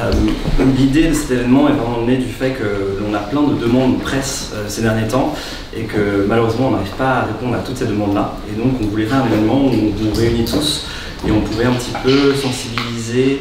L'idée de cet événement est vraiment née du fait que l'on a plein de demandes presse ces derniers temps et que malheureusement on n'arrive pas à répondre à toutes ces demandes-là. Et donc on voulait faire un événement où on nous réunit tous et on pouvait un petit peu sensibiliser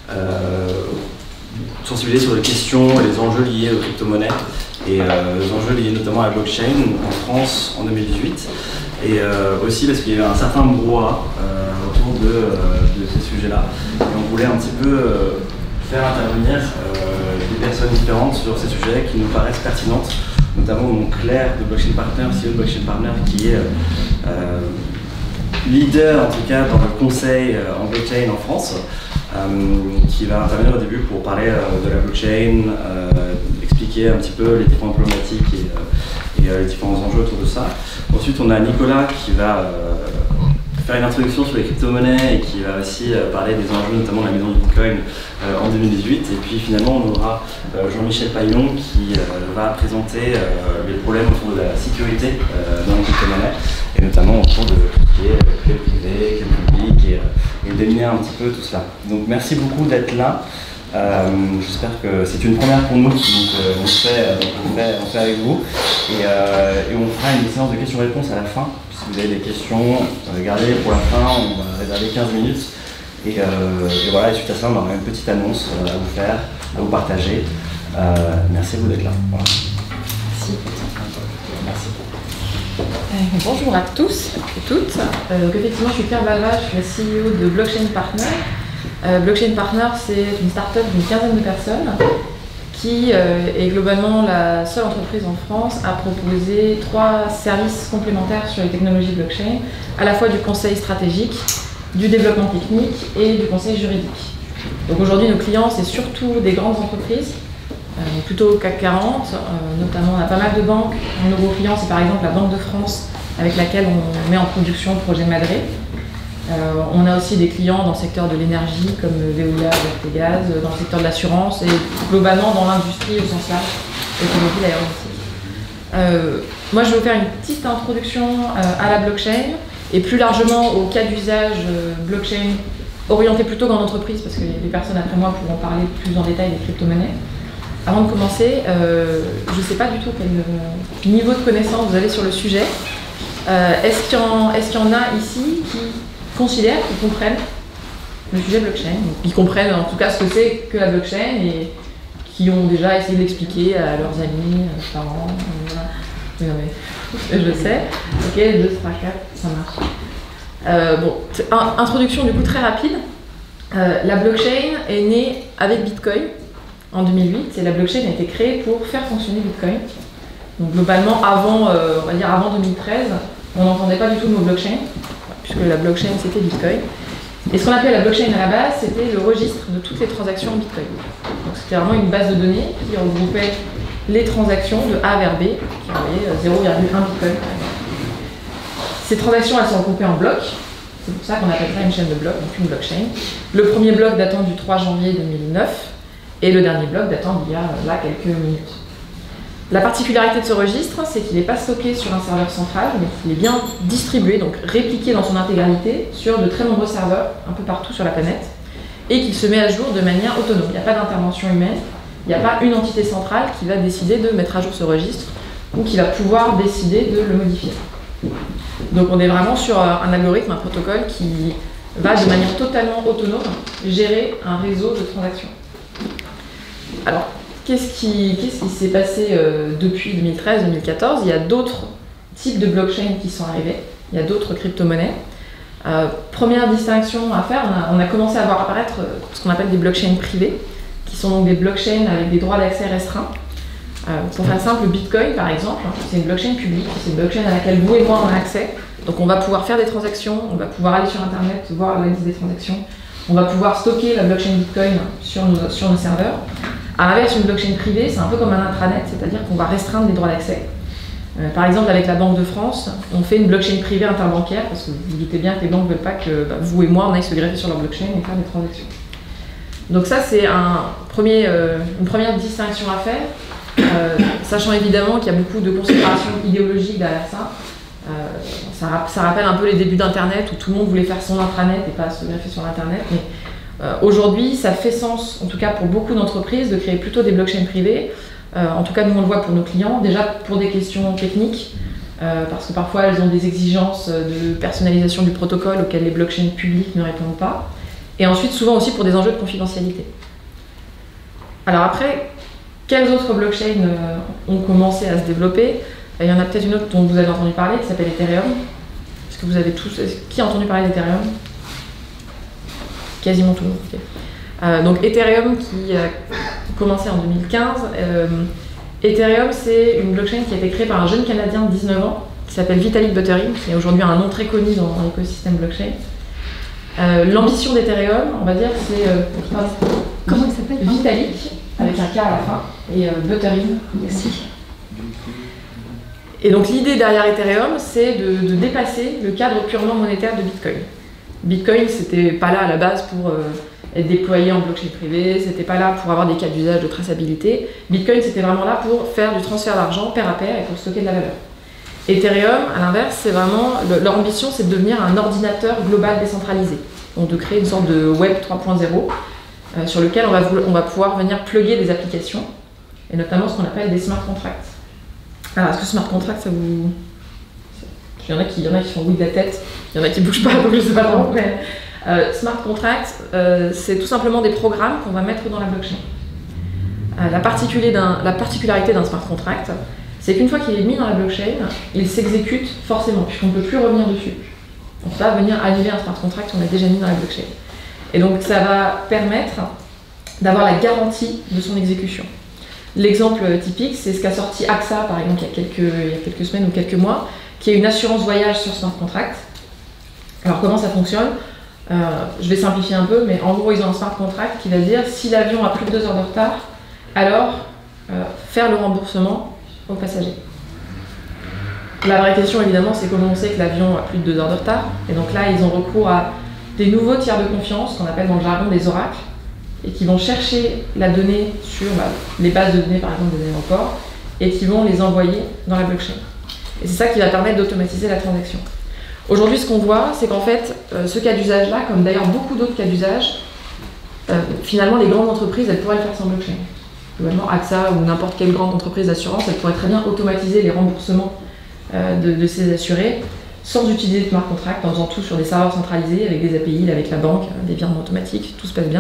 sur les questions et les enjeux liés aux crypto-monnaies et les enjeux liés notamment à la blockchain en France en 2018. Et aussi parce qu'il y avait un certain brouhaha autour de ces sujets-là. Et on voulait un petit peu faire intervenir des personnes différentes sur ces sujets qui nous paraissent pertinentes, notamment donc Claire de Blockchain Partner, CEO de Blockchain Partner, qui est leader en tout cas dans le conseil en blockchain en France, qui va intervenir au début pour parler de la blockchain, expliquer un petit peu les différentes problématiques et les différents enjeux autour de ça. Ensuite, on a Nicolas qui va faire une introduction sur les crypto-monnaies et qui va aussi parler des enjeux, notamment de la maison du Bitcoin en 2018. Et puis finalement, on aura Jean-Michel Paillon qui va présenter les problèmes autour de la sécurité dans les crypto-monnaies, et notamment autour de tout ce qui est clé privée, clé publique, et déminer un petit peu tout cela. Donc merci beaucoup d'être là. J'espère que c'est une première pour nous, donc on le fait avec vous, et on fera une séance de questions-réponses à la fin. Si vous avez des questions, gardez pour la fin, on va réserver 15 minutes, et voilà, et suite à ça on aura une petite annonce à vous faire, à vous partager. Merci à vous d'être là. Voilà. Merci. Merci. Bonjour à tous et toutes. Effectivement, je suis Claire Balva, je suis la CEO de Blockchain Partner. Blockchain Partner, c'est une start-up d'une quinzaine de personnes qui est globalement la seule entreprise en France à proposer 3 services complémentaires sur les technologies blockchain, à la fois du conseil stratégique, du développement technique et du conseil juridique. Donc aujourd'hui, nos clients, c'est surtout des grandes entreprises, plutôt CAC 40, notamment on a pas mal de banques. Un de nos gros clients, c'est par exemple la Banque de France, avec laquelle on met en production le projet Madré. On a aussi des clients dans le secteur de l'énergie comme Veolia, Vertegaz, dans le secteur de l'assurance et globalement dans l'industrie au sens large, automobile, aéronautique. Moi je vais vous faire une petite introduction à la blockchain et plus largement au cas d'usage blockchain orienté plutôt dans l'entreprise parce que les personnes après moi pourront parler plus en détail des crypto-monnaies. Avant de commencer, je ne sais pas du tout quel niveau de connaissance vous avez sur le sujet. Est-ce qu'il y en a ici qui considèrent, qui comprennent le sujet blockchain, qui comprennent en tout cas ce que c'est que la blockchain et qui ont déjà essayé de l'expliquer à leurs amis, à leurs parents. Voilà. Oui, non, mais je sais. Ok, 2, 3, 4, ça marche. Introduction du coup très rapide. La blockchain est née avec Bitcoin en 2008 et la blockchain a été créée pour faire fonctionner Bitcoin. Donc globalement, avant 2013, on n'entendait pas du tout le mot blockchain, puisque la blockchain c'était Bitcoin. Et ce qu'on appelait la blockchain à la base, c'était le registre de toutes les transactions en Bitcoin. Donc c'était vraiment une base de données qui regroupait les transactions de A vers B, qui envoyait 0,1 Bitcoin. Ces transactions, elles sont regroupées en blocs. C'est pour ça qu'on appelle ça une chaîne de blocs, donc une blockchain. Le premier bloc datant du 3 janvier 2009 et le dernier bloc datant d'il y a là quelques minutes. La particularité de ce registre, c'est qu'il n'est pas stocké sur un serveur central, mais qu'il est bien distribué, donc répliqué dans son intégralité sur de très nombreux serveurs, un peu partout sur la planète, et qu'il se met à jour de manière autonome. Il n'y a pas d'intervention humaine, il n'y a pas une entité centrale qui va décider de mettre à jour ce registre, ou qui va pouvoir décider de le modifier. Donc on est vraiment sur un algorithme, un protocole qui va de manière totalement autonome gérer un réseau de transactions. Alors, qu'est-ce qui s'est passé depuis 2013-2014 ? Il y a d'autres types de blockchains qui sont arrivés, il y a d'autres crypto-monnaies. Première distinction à faire, on a commencé à voir apparaître ce qu'on appelle des blockchains privées, qui sont donc des blockchains avec des droits d'accès restreints. Pour faire simple, Bitcoin par exemple, c'est une blockchain publique, c'est une blockchain à laquelle vous et moi on a accès. Donc on va pouvoir faire des transactions, on va pouvoir aller sur internet, voir la liste des transactions, on va pouvoir stocker la blockchain Bitcoin sur nos serveurs. À l'inverse, une blockchain privée, c'est un peu comme un intranet, c'est-à-dire qu'on va restreindre les droits d'accès. Par exemple, avec la Banque de France, on fait une blockchain privée interbancaire, parce que vous doutez bien que les banques ne veulent pas que vous et moi, on aille se greffer sur leur blockchain et faire des transactions. Donc ça, c'est une première distinction à faire, sachant évidemment qu'il y a beaucoup de considérations idéologiques derrière ça. Ça rappelle un peu les débuts d'Internet, où tout le monde voulait faire son intranet et pas se greffer sur l'Internet. Mais Aujourd'hui, ça fait sens, en tout cas pour beaucoup d'entreprises, de créer plutôt des blockchains privées. En tout cas, nous on le voit pour nos clients, déjà pour des questions techniques, parce que parfois elles ont des exigences de personnalisation du protocole auxquelles les blockchains publiques ne répondent pas. Et ensuite, souvent aussi pour des enjeux de confidentialité. Alors après, quelles autres blockchains ont commencé à se développer? Il y en a peut-être une autre dont vous avez entendu parler, qui s'appelle Ethereum. Est-ce que vous avez tous... Qui a entendu parler d'Ethereum? Quasiment tout le monde. Okay. Donc Ethereum qui a commencé en 2015. Ethereum, c'est une blockchain qui a été créée par un jeune Canadien de 19 ans qui s'appelle Vitalik Buterin, qui est aujourd'hui un nom très connu dans l'écosystème blockchain. L'ambition d'Ethereum, on va dire, c'est... comment il s'appelle? Vitalik, avec un K à la fin, et Buterin. Merci. Et donc l'idée derrière Ethereum, c'est de dépasser le cadre purement monétaire de Bitcoin. Bitcoin, c'était pas là à la base pour être déployé en blockchain privée, c'était pas là pour avoir des cas d'usage de traçabilité. Bitcoin, c'était vraiment là pour faire du transfert d'argent pair à pair et pour stocker de la valeur. Ethereum, à l'inverse, c'est vraiment leur ambition, c'est de devenir un ordinateur global décentralisé, donc de créer une sorte de web 3.0 sur lequel on va pouvoir venir plugger des applications et notamment ce qu'on appelle des smart contracts. Alors, est-ce que smart contract, ça vous... Il y en a qui font oui de la tête, il y en a qui bougent pas, donc je sais pas trop, mais smart contract, c'est tout simplement des programmes qu'on va mettre dans la blockchain. La particularité d'un smart contract, c'est qu'une fois qu'il est mis dans la blockchain, il s'exécute forcément, puisqu'on ne peut plus revenir dessus. On ne peut pas venir annuler un smart contract qu'on a déjà mis dans la blockchain. Et donc ça va permettre d'avoir la garantie de son exécution. L'exemple typique, c'est ce qu'a sorti AXA, par exemple, il y a quelques semaines ou quelques mois, qui est une assurance voyage sur smart contract. Alors comment ça fonctionne? Je vais simplifier un peu, mais en gros, ils ont un smart contract qui va dire si l'avion a plus de 2 heures de retard, alors faire le remboursement aux passagers. La vraie question, évidemment, c'est comment on sait que l'avion a plus de 2 heures de retard. Et donc là, ils ont recours à des nouveaux tiers de confiance, qu'on appelle dans le jargon des oracles, et qui vont chercher la donnée sur les bases de données, par exemple, des aéroports, et qui vont les envoyer dans la blockchain. Et c'est ça qui va permettre d'automatiser la transaction. Aujourd'hui, ce qu'on voit, c'est qu'en fait, ce cas d'usage-là, comme d'ailleurs beaucoup d'autres cas d'usage, finalement, les grandes entreprises, elles pourraient le faire sans blockchain. Globalement, AXA ou n'importe quelle grande entreprise d'assurance, elle pourrait très bien automatiser les remboursements de ses assurés sans utiliser de smart contract, en faisant tout sur des serveurs centralisés, avec des API, avec la banque, des virements automatiques, tout se passe bien.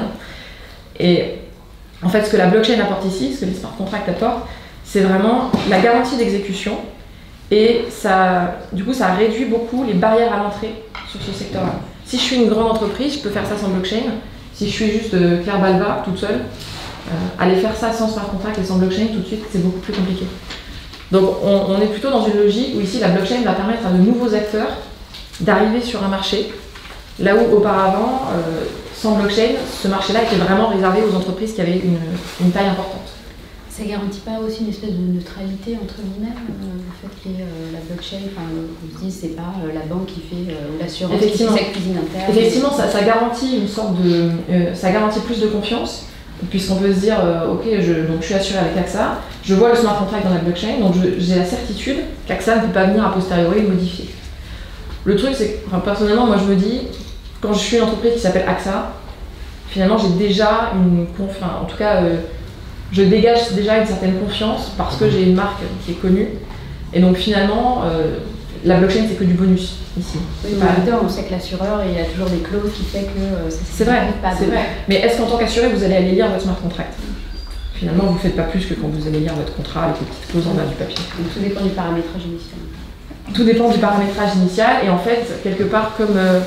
Et en fait, ce que la blockchain apporte ici, ce que les smart contracts apportent, c'est vraiment la garantie d'exécution. Et ça, du coup, ça réduit beaucoup les barrières à l'entrée sur ce secteur-là. Si je suis une grande entreprise, je peux faire ça sans blockchain. Si je suis juste Claire Balva, toute seule, aller faire ça sans smart contract et sans blockchain, tout de suite, c'est beaucoup plus compliqué. Donc on est plutôt dans une logique où ici, la blockchain va permettre à de nouveaux acteurs d'arriver sur un marché, là où auparavant, sans blockchain, ce marché-là était vraiment réservé aux entreprises qui avaient une taille importante. Ça garantit pas aussi une espèce de neutralité entre guillemets, le fait que la blockchain, on se dit c'est pas la banque qui fait l'assurance qui fait sa cuisine interne. Effectivement, ça garantit une sorte de, ça garantit plus de confiance, puisqu'on peut se dire ok, donc je suis assuré avec AXA, je vois le smart contract dans la blockchain, donc j'ai la certitude qu'AXA ne peut pas venir a posteriori le modifier. Le truc, c'est que personnellement, moi je me dis, quand je suis une entreprise qui s'appelle AXA, finalement j'ai déjà une confiance, en tout cas. Je dégage déjà une certaine confiance parce que j'ai une marque qui est connue. Et donc finalement, la blockchain, c'est que du bonus ici. Oui, mais on sait que l'assureur, il y a toujours des clauses qui fait que ça c'est vrai, c'est vrai. Mais est-ce qu'en tant qu'assuré, vous allez aller lire votre smart contract? Finalement, vous ne faites pas plus que quand vous allez lire votre contrat avec les petites clauses en bas du papier. Donc tout dépend du paramétrage initial. Tout dépend du paramétrage initial. Et en fait, quelque part,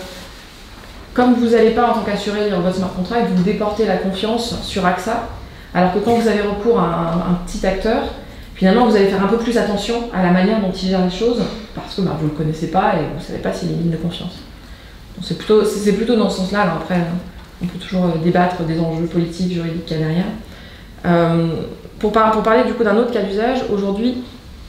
comme vous n'allez pas en tant qu'assuré lire votre smart contract, vous déportez la confiance sur AXA. Alors que quand vous avez recours à un petit acteur, finalement vous allez faire un peu plus attention à la manière dont il gère les choses, parce que vous ne le connaissez pas et vous ne savez pas s'il est digne de confiance. C'est plutôt dans ce sens-là. Alors après, on peut toujours débattre des enjeux politiques, juridiques qu'il y a derrière. Pour parler du coup d'un autre cas d'usage, aujourd'hui,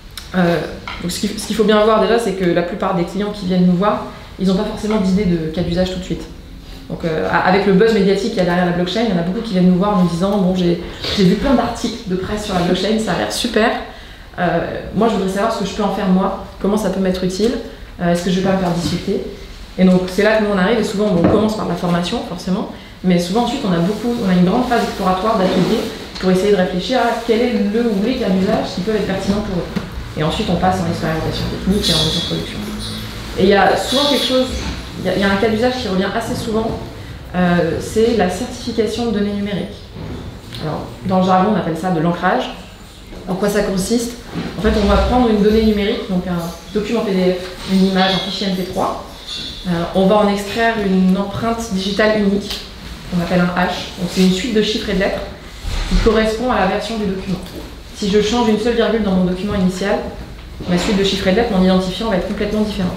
ce qu'il faut bien voir déjà, c'est que la plupart des clients qui viennent nous voir, ils n'ont pas forcément d'idée de cas d'usage tout de suite. Donc avec le buzz médiatique qu'il y a derrière la blockchain, il y en a beaucoup qui viennent nous voir en nous disant bon, j'ai vu plein d'articles de presse sur la blockchain, ça a l'air super. Moi je voudrais savoir ce que je peux en faire moi, comment ça peut m'être utile, est-ce que je vais pas me faire discuter. Et donc c'est là que nous on arrive et souvent on commence par la formation forcément, mais souvent ensuite on a une grande phase exploratoire d'atelier pour essayer de réfléchir à quel est le ou les cas d'usage qui peuvent être pertinents pour eux. Et ensuite on passe en expérimentation technique et en mise en production. Et il y a souvent quelque chose, il y a un cas d'usage qui revient assez souvent, c'est la certification de données numériques. Alors, dans le jargon, on appelle ça de l'ancrage. En quoi ça consiste? En fait, on va prendre une donnée numérique, donc un document PDF, une image, un fichier MP3. On va en extraire une empreinte digitale unique, qu'on appelle un hash. Donc, c'est une suite de chiffres et de lettres qui correspond à la version du document. Si je change une seule virgule dans mon document initial, ma suite de chiffres et de lettres, mon identifiant va être complètement différent.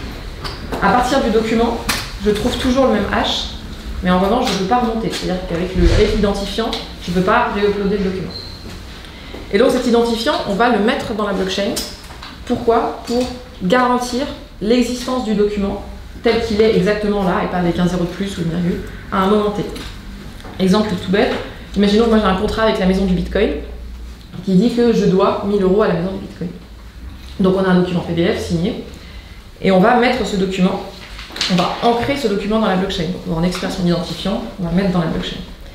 À partir du document, je trouve toujours le même hash, mais en revanche, je ne peux pas remonter. C'est-à-dire qu'avec l'identifiant, je ne peux pas réuploader le document. Et donc cet identifiant, on va le mettre dans la blockchain. Pourquoi? Pour garantir l'existence du document tel qu'il est exactement là, et pas avec un zéro de plus ou une virgule, à un moment T. Exemple tout bête, imaginons que moi j'ai un contrat avec la maison du Bitcoin qui dit que je dois 1000 € à la maison du Bitcoin. Donc on a un document PDF signé, et on va mettre ce document, on va ancrer ce document dans la blockchain. Donc on va en extraire son identifiant, on va le mettre dans la blockchain.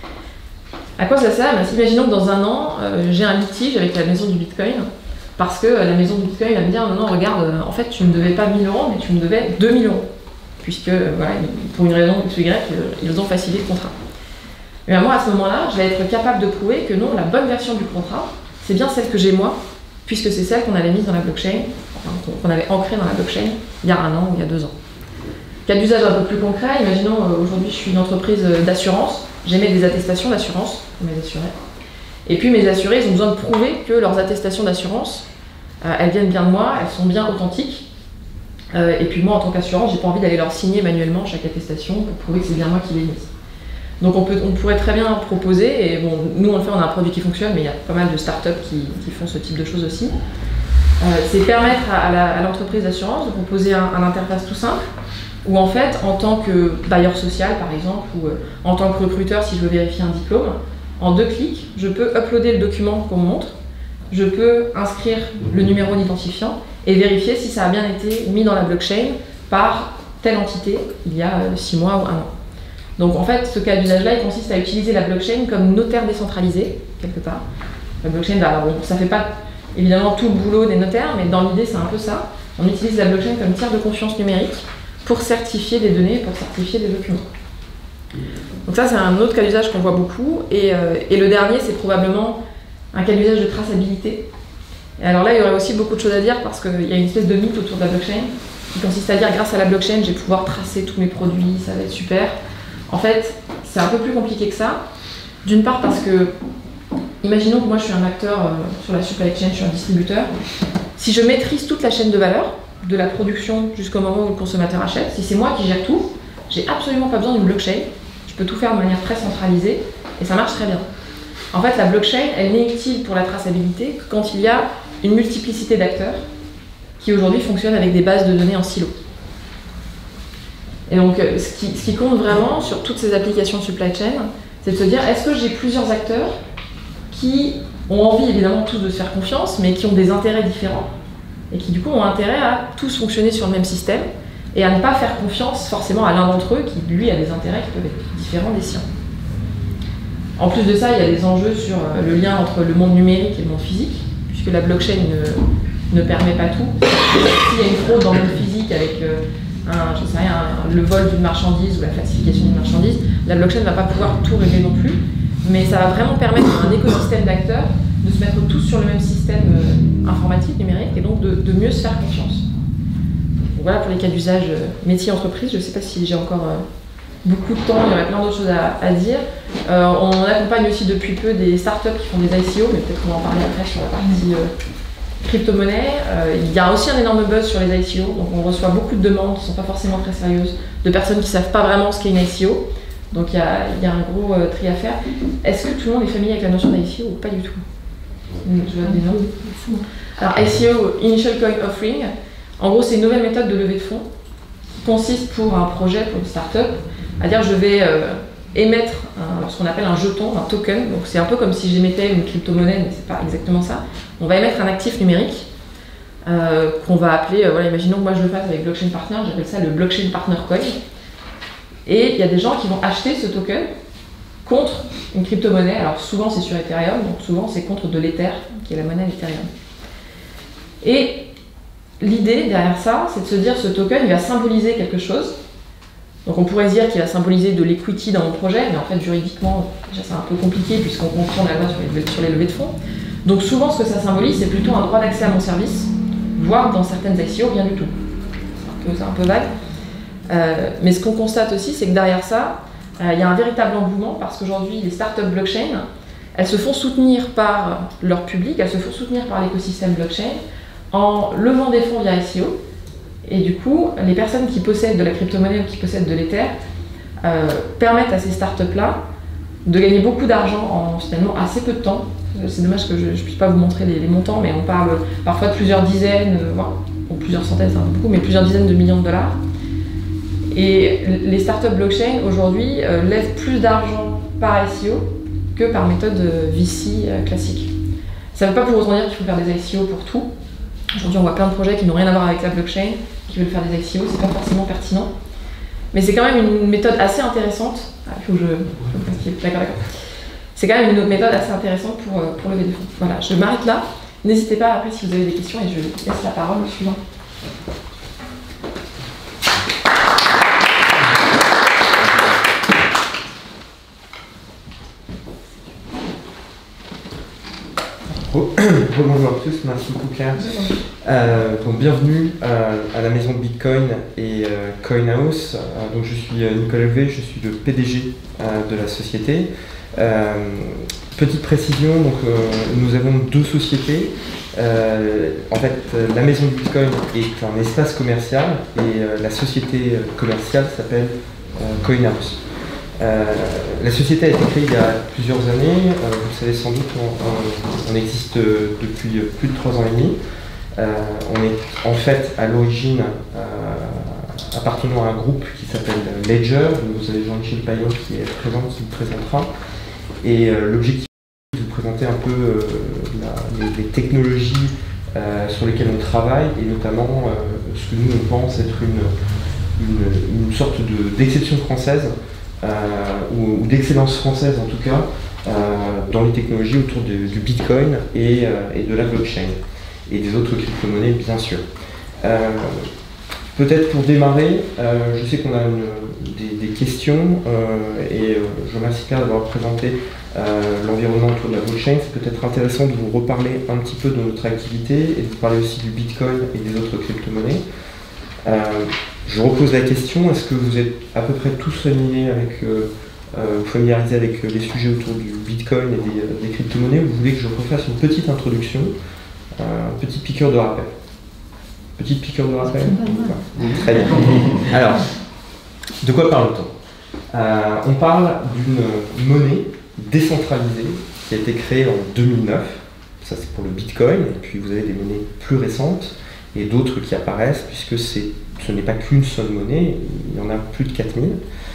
À quoi ça sert? Imaginons que dans un an, j'ai un litige avec la maison du Bitcoin, parce que la maison du Bitcoin va me dire non, regarde, en fait tu ne me devais pas 1000 €, mais tu me devais 2000 €, puisque voilà, pour une raison X ou Y, ils ont facilité le contrat. Mais moi, à ce moment-là, je vais être capable de prouver que non, la bonne version du contrat, c'est bien celle que j'ai moi, puisque c'est celle qu'on avait mise dans la blockchain, enfin, qu'on avait ancrée dans la blockchain il y a 1 an ou il y a 2 ans. Cas d'usage un peu plus concret, imaginons aujourd'hui je suis une entreprise d'assurance, j'émets des attestations d'assurance pour mes assurés. Et puis mes assurés, ils ont besoin de prouver que leurs attestations d'assurance, elles viennent bien de moi, elles sont bien authentiques. Et puis moi, en tant qu'assurance, j'ai pas envie d'aller leur signer manuellement chaque attestation pour prouver que c'est bien moi qui l'ai mise. Donc on pourrait très bien proposer, et bon, nous on le fait, on a un produit qui fonctionne, mais il y a pas mal de startups qui font ce type de choses aussi. C'est permettre à l'entreprise d'assurance de proposer un interface tout simple, où en fait, en tant que bailleur social par exemple, ou en tant que recruteur si je veux vérifier un diplôme, en 2 clics, je peux uploader le document qu'on me montre, je peux inscrire le numéro d'identifiant et vérifier si ça a bien été mis dans la blockchain par telle entité il y a 6 mois ou 1 an. Donc en fait, ce cas d'usage-là, il consiste à utiliser la blockchain comme notaire décentralisé, quelque part. La blockchain, alors bon, ça ne fait pas évidemment tout le boulot des notaires, mais dans l'idée, c'est un peu ça. On utilise la blockchain comme tiers de confiance numérique pour certifier des données, pour certifier des documents. Donc ça, c'est un autre cas d'usage qu'on voit beaucoup. Et le dernier, c'est probablement un cas d'usage de traçabilité. Et alors là, il y aurait aussi beaucoup de choses à dire parce qu'il y a une espèce de mythe autour de la blockchain qui consiste à dire grâce à la blockchain, je vais pouvoir tracer tous mes produits, ça va être super. En fait, c'est un peu plus compliqué que ça. D'une part parce que, imaginons que moi je suis un acteur sur la supply chain, je suis un distributeur. Si je maîtrise toute la chaîne de valeur, de la production jusqu'au moment où le consommateur achète, si c'est moi qui gère tout, j'ai absolument pas besoin d'une blockchain. Je peux tout faire de manière très centralisée et ça marche très bien. En fait, la blockchain, elle n'est utile pour la traçabilité que quand il y a une multiplicité d'acteurs qui aujourd'hui fonctionnent avec des bases de données en silo. Et donc, ce qui compte vraiment sur toutes ces applications supply chain, c'est de se dire, est-ce que j'ai plusieurs acteurs qui ont envie évidemment tous de se faire confiance, mais qui ont des intérêts différents, et qui du coup ont intérêt à tous fonctionner sur le même système, et à ne pas faire confiance forcément à l'un d'entre eux qui, lui, a des intérêts qui peuvent être différents des siens. En plus de ça, il y a des enjeux sur le lien entre le monde numérique et le monde physique, puisque la blockchain ne permet pas tout. S'il y a une fraude dans le monde physique avec je sais rien, le vol d'une marchandise ou la falsification d'une marchandise, la blockchain ne va pas pouvoir tout régler non plus, mais ça va vraiment permettre à un écosystème d'acteurs de se mettre tous sur le même système informatique, numérique, et donc de mieux se faire confiance. Donc voilà pour les cas d'usage métier-entreprise. Je ne sais pas si j'ai encore beaucoup de temps, il y aurait plein d'autres choses à dire. On accompagne aussi depuis peu des startups qui font des ICO, mais peut-être qu'on va en parler après sur la partie crypto-monnaie. Il y a aussi un énorme buzz sur les ICO, donc on reçoit beaucoup de demandes qui ne sont pas forcément très sérieuses, de personnes qui ne savent pas vraiment ce qu'est une ICO. Donc il y a un gros tri à faire. Est-ce que tout le monde est familier avec la notion d'ICO ou pas du tout? Je vois des noms. Alors ICO, Initial Coin Offering, en gros c'est une nouvelle méthode de levée de fonds qui consiste pour un projet, pour une start-up, à dire je vais émettre ce qu'on appelle un jeton, un token. Donc c'est un peu comme si j'émettais une crypto-monnaie, mais c'est pas exactement ça. On va émettre un actif numérique qu'on va appeler, voilà, imaginons que moi je le fasse avec Blockchain Partner, j'appelle ça le Blockchain Partner Coin. Et il y a des gens qui vont acheter ce token contre une crypto-monnaie. Alors souvent c'est sur Ethereum, donc souvent c'est contre de l'Ether, qui est la monnaie Ethereum. Et l'idée derrière ça, c'est de se dire ce token, il va symboliser quelque chose. Donc on pourrait se dire qu'il va symboliser de l'equity dans mon projet, mais en fait juridiquement, déjà c'est un peu compliqué puisqu'on contourne la loi sur les levées de fonds. Donc souvent ce que ça symbolise, c'est plutôt un droit d'accès à mon service, voire dans certaines ICO, rien du tout. C'est un peu vague. Mais ce qu'on constate aussi, c'est que derrière ça, il y a un véritable engouement parce qu'aujourd'hui, les startups blockchain, elles se font soutenir par leur public, elles se font soutenir par l'écosystème blockchain en levant des fonds via ICO. Et du coup, les personnes qui possèdent de la crypto-monnaie ou qui possèdent de l'Ether permettent à ces startups-là de gagner beaucoup d'argent en finalement assez peu de temps. C'est dommage que je ne puisse pas vous montrer les montants, mais on parle parfois de plusieurs dizaines, ou plusieurs centaines, c'est un peu beaucoup, mais plusieurs dizaines de millions de dollars. Et les startups blockchain aujourd'hui lèvent plus d'argent par ICO que par méthode VC classique. Ça ne veut pas pour autant dire qu'il faut faire des ICO pour tout. Aujourd'hui, on voit plein de projets qui n'ont rien à voir avec la blockchain, qui veulent faire des ICO, c'est pas forcément pertinent. Mais c'est quand même une méthode assez intéressante. Il faut que je... D'accord. C'est quand même une méthode assez intéressante pour lever des fonds. Voilà, je m'arrête là. N'hésitez pas après si vous avez des questions et je laisse la parole au suivant. Bonjour à tous, merci beaucoup Claire. Donc bienvenue à la maison de Bitcoin et CoinHouse. Donc je suis Nicolas Levé, je suis le PDG de la société. Petite précision, donc nous avons deux sociétés. En fait, la maison de Bitcoin est un espace commercial et la société commerciale s'appelle CoinHouse. La société a été créée il y a plusieurs années, vous le savez sans doute, on existe depuis plus de 3 ans et demi. On est en fait à l'origine appartenant à un groupe qui s'appelle Ledger, vous avez Jean-Michel Paillon qui est présent, qui vous présentera. Et l'objectif est de vous présenter un peu les technologies sur lesquelles on travaille et notamment ce que nous on pense être une sorte d'exception française. Ou d'excellence française en tout cas, dans les technologies autour du Bitcoin et de la blockchain, et des autres crypto-monnaies bien sûr. Peut-être pour démarrer, je sais qu'on a des questions, et je remercie Claire d'avoir présenté l'environnement autour de la blockchain. C'est peut-être intéressant de vous reparler un petit peu de notre activité et de vous parler aussi du Bitcoin et des autres crypto-monnaies. Je repose la question, est-ce que vous êtes à peu près tous familiarisés avec les sujets autour du Bitcoin et des crypto-monnaies, ou vous voulez que je refasse une petite introduction, petite piqûre de rappel? Petite piqûre de rappel? Très bien. Alors, de quoi parle-t-on? On parle d'une monnaie décentralisée qui a été créée en 2009, ça c'est pour le Bitcoin, et puis vous avez des monnaies plus récentes et d'autres qui apparaissent, puisque ce n'est pas qu'une seule monnaie, il y en a plus de 4000,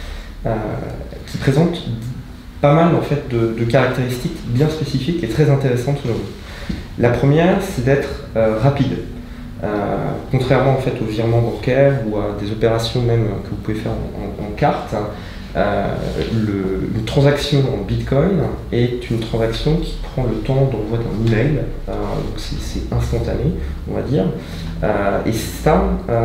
qui présentent pas mal en fait, de caractéristiques bien spécifiques et très intéressantes selon nous. La première, c'est d'être rapide. Contrairement en fait, aux virements bancaires ou à des opérations même que vous pouvez faire en carte, une transaction en Bitcoin est une transaction qui prend le temps d'envoi d'un email, donc c'est instantané, on va dire. Et ça,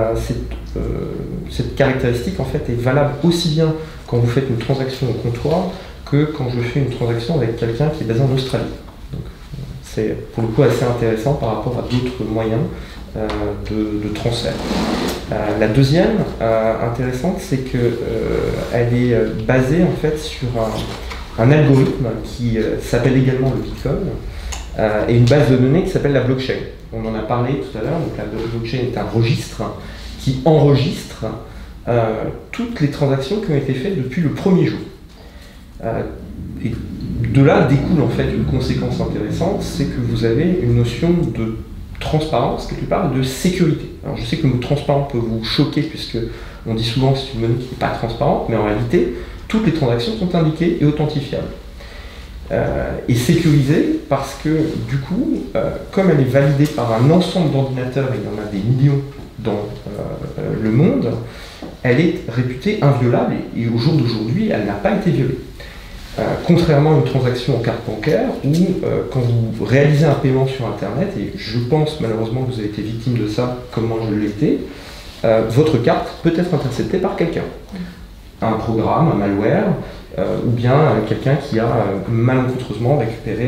cette caractéristique en fait est valable aussi bien quand vous faites une transaction au comptoir que quand je fais une transaction avec quelqu'un qui est basé en Australie. Donc, c'est pour le coup assez intéressant par rapport à d'autres moyens de transfert. La deuxième intéressante, c'est qu'elle est basée en fait sur un algorithme qui s'appelle également le Bitcoin et une base de données qui s'appelle la blockchain. On en a parlé tout à l'heure, donc la blockchain est un registre qui enregistre toutes les transactions qui ont été faites depuis le premier jour. Et de là découle en fait une conséquence intéressante, c'est que vous avez une notion de transparence quelque part et de sécurité. Alors je sais que le mot transparent peut vous choquer puisque on dit souvent que c'est une monnaie qui n'est pas transparente, mais en réalité toutes les transactions sont indiquées et authentifiables. Et sécurisée parce que du coup, comme elle est validée par un ensemble d'ordinateurs, et il y en a des millions dans le monde, elle est réputée inviolable et au jour d'aujourd'hui, elle n'a pas été violée. Contrairement à une transaction en carte bancaire où quand vous réalisez un paiement sur Internet, et je pense malheureusement que vous avez été victime de ça comme moi je l'ai été, votre carte peut être interceptée par quelqu'un. Un programme, un malware, ou bien quelqu'un qui a malencontreusement récupéré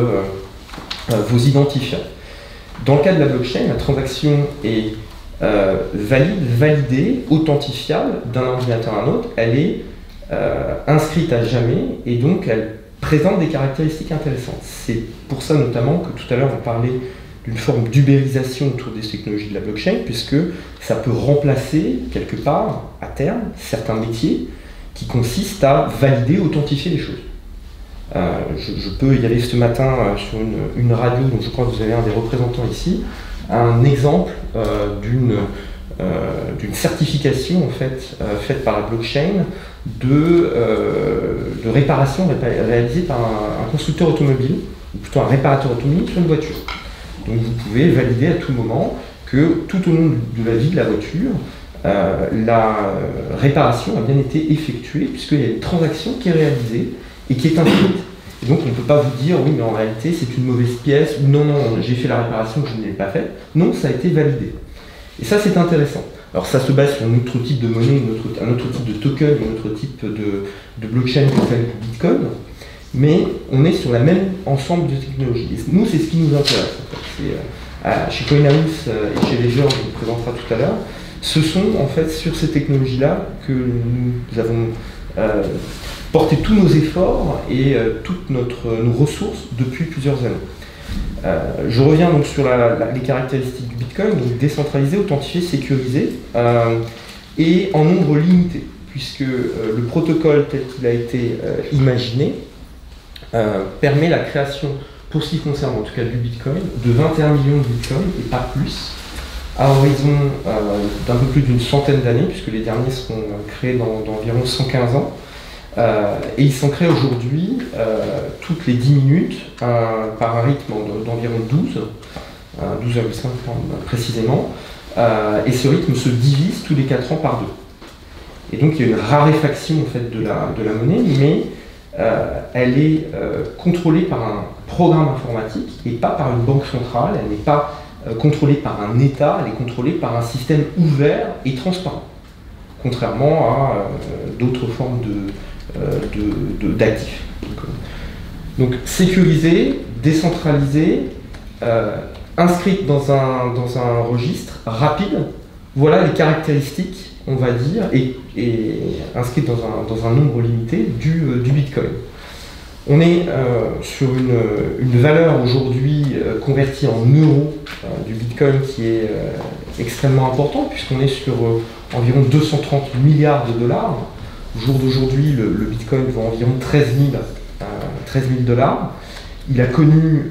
vos identifiants. Dans le cas de la blockchain, la transaction est validée, authentifiable d'un ordinateur à un autre, elle est inscrite à jamais et donc elle présente des caractéristiques intéressantes. C'est pour ça notamment que tout à l'heure on parlait d'une forme d'ubérisation autour des technologies de la blockchain, puisque ça peut remplacer quelque part, à terme, certains métiers qui consistent à valider, authentifier les choses. Je peux y aller ce matin sur une radio, donc je crois que vous avez un des représentants ici, un exemple d'une certification en fait, faite par la blockchain de réparation réalisée par un constructeur automobile, ou plutôt un réparateur automobile sur une voiture. Donc vous pouvez valider à tout moment que tout au long de la vie de la voiture, la réparation a bien été effectuée puisqu'il y a une transaction qui est réalisée et qui est inscrite. Et donc on ne peut pas vous dire oui mais en réalité c'est une mauvaise pièce ou non j'ai fait la réparation que je ne l'ai pas faite. Non, ça a été validé. Et ça c'est intéressant. Alors ça se base sur un autre type de monnaie, un autre type de token, un autre type de blockchain que celle du Bitcoin. Mais on est sur le même ensemble de technologies. Et nous, c'est ce qui nous intéresse. En fait. Chez CoinHouse et chez Ledger, on vous présentera tout à l'heure, ce sont en fait sur ces technologies-là que nous avons porté tous nos efforts et toutes nos ressources depuis plusieurs années. Je reviens donc sur les caractéristiques du Bitcoin, donc décentralisé, authentifié, sécurisé et en nombre limité, puisque le protocole tel qu'il a été imaginé permet la création, pour ce qui concerne en tout cas du Bitcoin, de 21 millions de Bitcoins et pas plus, à horizon d'un peu plus d'une centaine d'années, puisque les derniers seront créés d'environ 115 ans. Et ils sont créés aujourd'hui toutes les 10 minutes par un rythme d'environ 12,5 précisément, et ce rythme se divise tous les 4 ans par 2. Et donc il y a une raréfaction en fait, de la monnaie, mais elle est contrôlée par un programme informatique et pas par une banque centrale, elle n'est pas contrôlée par un État, elle est contrôlée par un système ouvert et transparent, contrairement à d'autres formes d'actifs. Donc sécurisée, décentralisée, inscrite dans un registre rapide, voilà les caractéristiques, on va dire, et inscrite dans un nombre limité du Bitcoin. On est sur une valeur aujourd'hui convertie en euros du Bitcoin qui est extrêmement importante, puisqu'on est sur environ 230 milliards de dollars. Au jour d'aujourd'hui, le Bitcoin vaut environ 13 000 dollars. Il a connu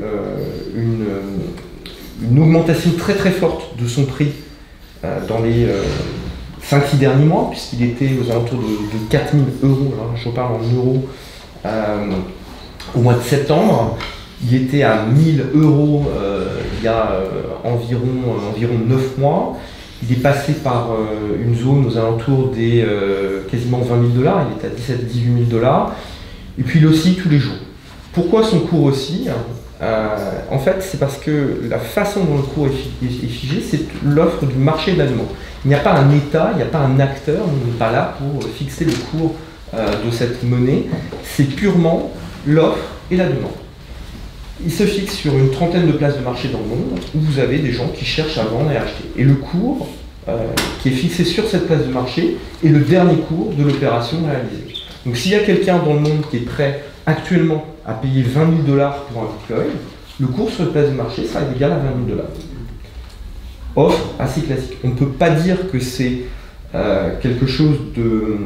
une augmentation très très forte de son prix dans les 5-6 derniers mois, puisqu'il était aux alentours de 4 000 euros, alors je parle en euros, au mois de septembre. Il était à 1 000 euros il y a environ 9 mois. Il est passé par une zone aux alentours des quasiment 20 000 dollars, il est à 17-18 000 dollars, et puis il oscille tous les jours. Pourquoi son cours oscille ? En fait, c'est parce que la façon dont le cours est figé, c'est l'offre du marché de la demande. Il n'y a pas un État, il n'y a pas un acteur, on n'est pas là pour fixer le cours de cette monnaie, c'est purement l'offre et la demande. Il se fixe sur une trentaine de places de marché dans le monde où vous avez des gens qui cherchent à vendre et à acheter. Et le cours qui est fixé sur cette place de marché est le dernier cours de l'opération réalisée. Donc s'il y a quelqu'un dans le monde qui est prêt actuellement à payer 20 000 dollars pour un Bitcoin, le cours sur la place de marché sera égal à 20 000 dollars. Offre assez classique. On ne peut pas dire que c'est quelque chose de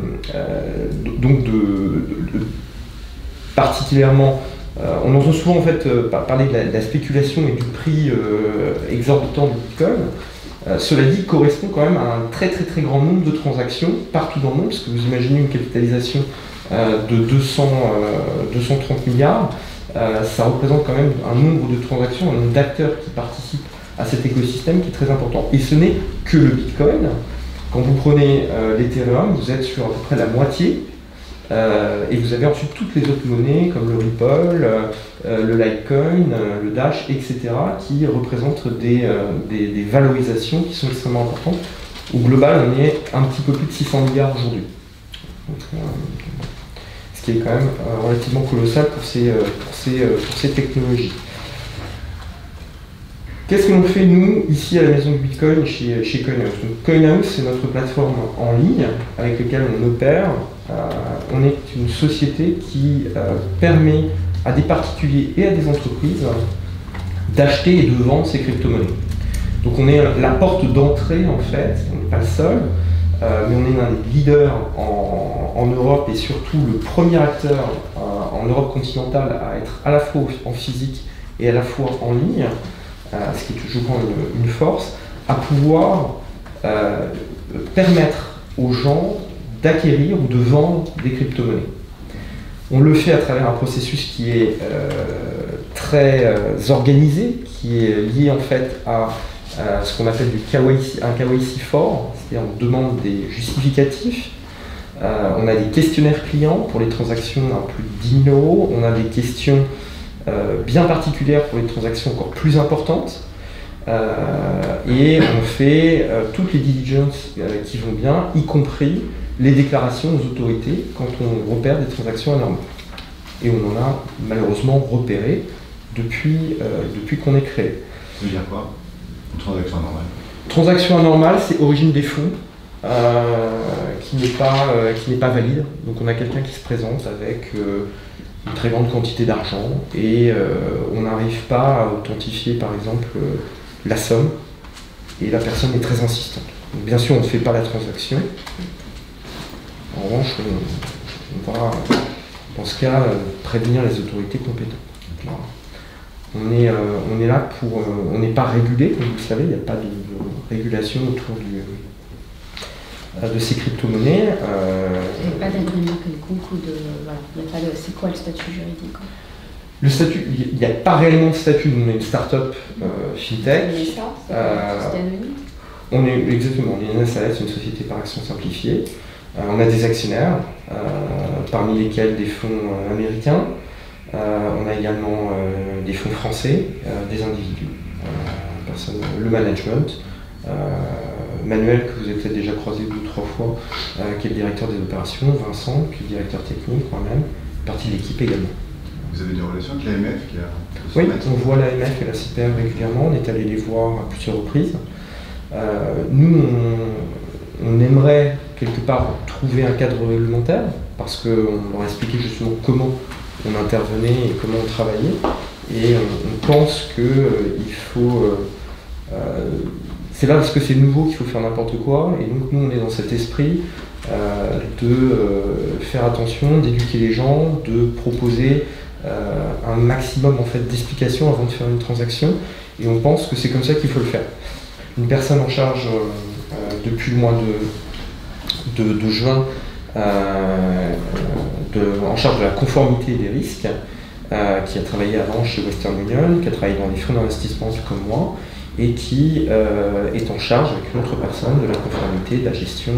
particulièrement... on entend souvent en fait parler de la spéculation et du prix exorbitant du Bitcoin. Cela dit, il correspond quand même à un très très très grand nombre de transactions partout dans le monde, parce que vous imaginez une capitalisation de 230 milliards, ça représente quand même un nombre de transactions, un nombre d'acteurs qui participent à cet écosystème qui est très important. Et ce n'est que le Bitcoin. Quand vous prenez l'Ethereum, vous êtes sur à peu près la moitié, et vous avez ensuite toutes les autres monnaies comme le Ripple, le Litecoin, le Dash, etc. qui représentent des valorisations qui sont extrêmement importantes. Au global, on est un petit peu plus de 600 milliards aujourd'hui. Ce qui est quand même relativement colossal pour ces technologies. Qu'est-ce que l'on fait, nous, ici à la maison du Bitcoin, chez CoinHouse? CoinHouse, c'est notre plateforme en ligne avec laquelle on opère. On est une société qui permet à des particuliers et à des entreprises d'acheter et de vendre ces crypto-monnaies. Donc on est la porte d'entrée, en fait, on n'est pas le seul, mais on est l'un des leaders en Europe et surtout le premier acteur en Europe continentale à être à la fois en physique et à la fois en ligne, ce qui est toujours une force, à pouvoir permettre aux gens d'acquérir ou de vendre des crypto-monnaies. On le fait à travers un processus qui est très organisé, qui est lié en fait à ce qu'on appelle un KYC fort, c'est-à-dire on demande des justificatifs, on a des questionnaires clients pour les transactions à plus de 10 000 €, on a des questions bien particulières pour les transactions encore plus importantes, et on fait toutes les diligences qui vont bien, y compris les déclarations aux autorités quand on repère des transactions anormales. Et on en a malheureusement repéré depuis qu'on est créé. Ça veut dire quoi? Une transaction anormale? Transaction anormale, c'est origine des fonds qui n'est pas valide. Donc on a quelqu'un qui se présente avec une très grande quantité d'argent et on n'arrive pas à authentifier par exemple la somme et la personne est très insistante. Donc, bien sûr on ne fait pas la transaction. En revanche, on va dans ce cas prévenir les autorités compétentes. Voilà. On est là pour... on n'est pas régulé, comme vous le savez, il n'y a pas de régulation autour de ces crypto-monnaies. Il n'y a pas d'agrément quelconque ou de... Voilà, il n'y a pas de... C'est quoi le statut juridique? Le statut, il n'y a pas réellement de statut, on est une start-up fintech. C'est ça, c'est anonyme. On est exactement, on est une SAS, une société par action simplifiée. On a des actionnaires, parmi lesquels des fonds américains. On a également des fonds français, des individus, le management, Manuel, que vous avez peut-être déjà croisé 2 ou 3 fois, qui est le directeur des opérations, Vincent, qui est le directeur technique, moi-même, partie de l'équipe également. Vous avez des relations avec l'AMF Oui, on voit l'AMF et la CPR régulièrement, on est allé les voir à plusieurs reprises. Nous, on aimerait quelque part trouver un cadre réglementaire, parce qu'on leur a expliqué justement comment on intervenait et comment on travaillait, et on pense qu'il faut... c'est là parce que c'est nouveau qu'il faut faire n'importe quoi, et donc nous on est dans cet esprit de faire attention, d'éduquer les gens, de proposer un maximum en fait, d'explications avant de faire une transaction, et on pense que c'est comme ça qu'il faut le faire. Une personne en charge depuis le mois de juin en charge de la conformité des risques, qui a travaillé avant chez Western Union, qui a travaillé dans les fonds d'investissement comme moi, et qui est en charge avec une autre personne de la conformité, de la gestion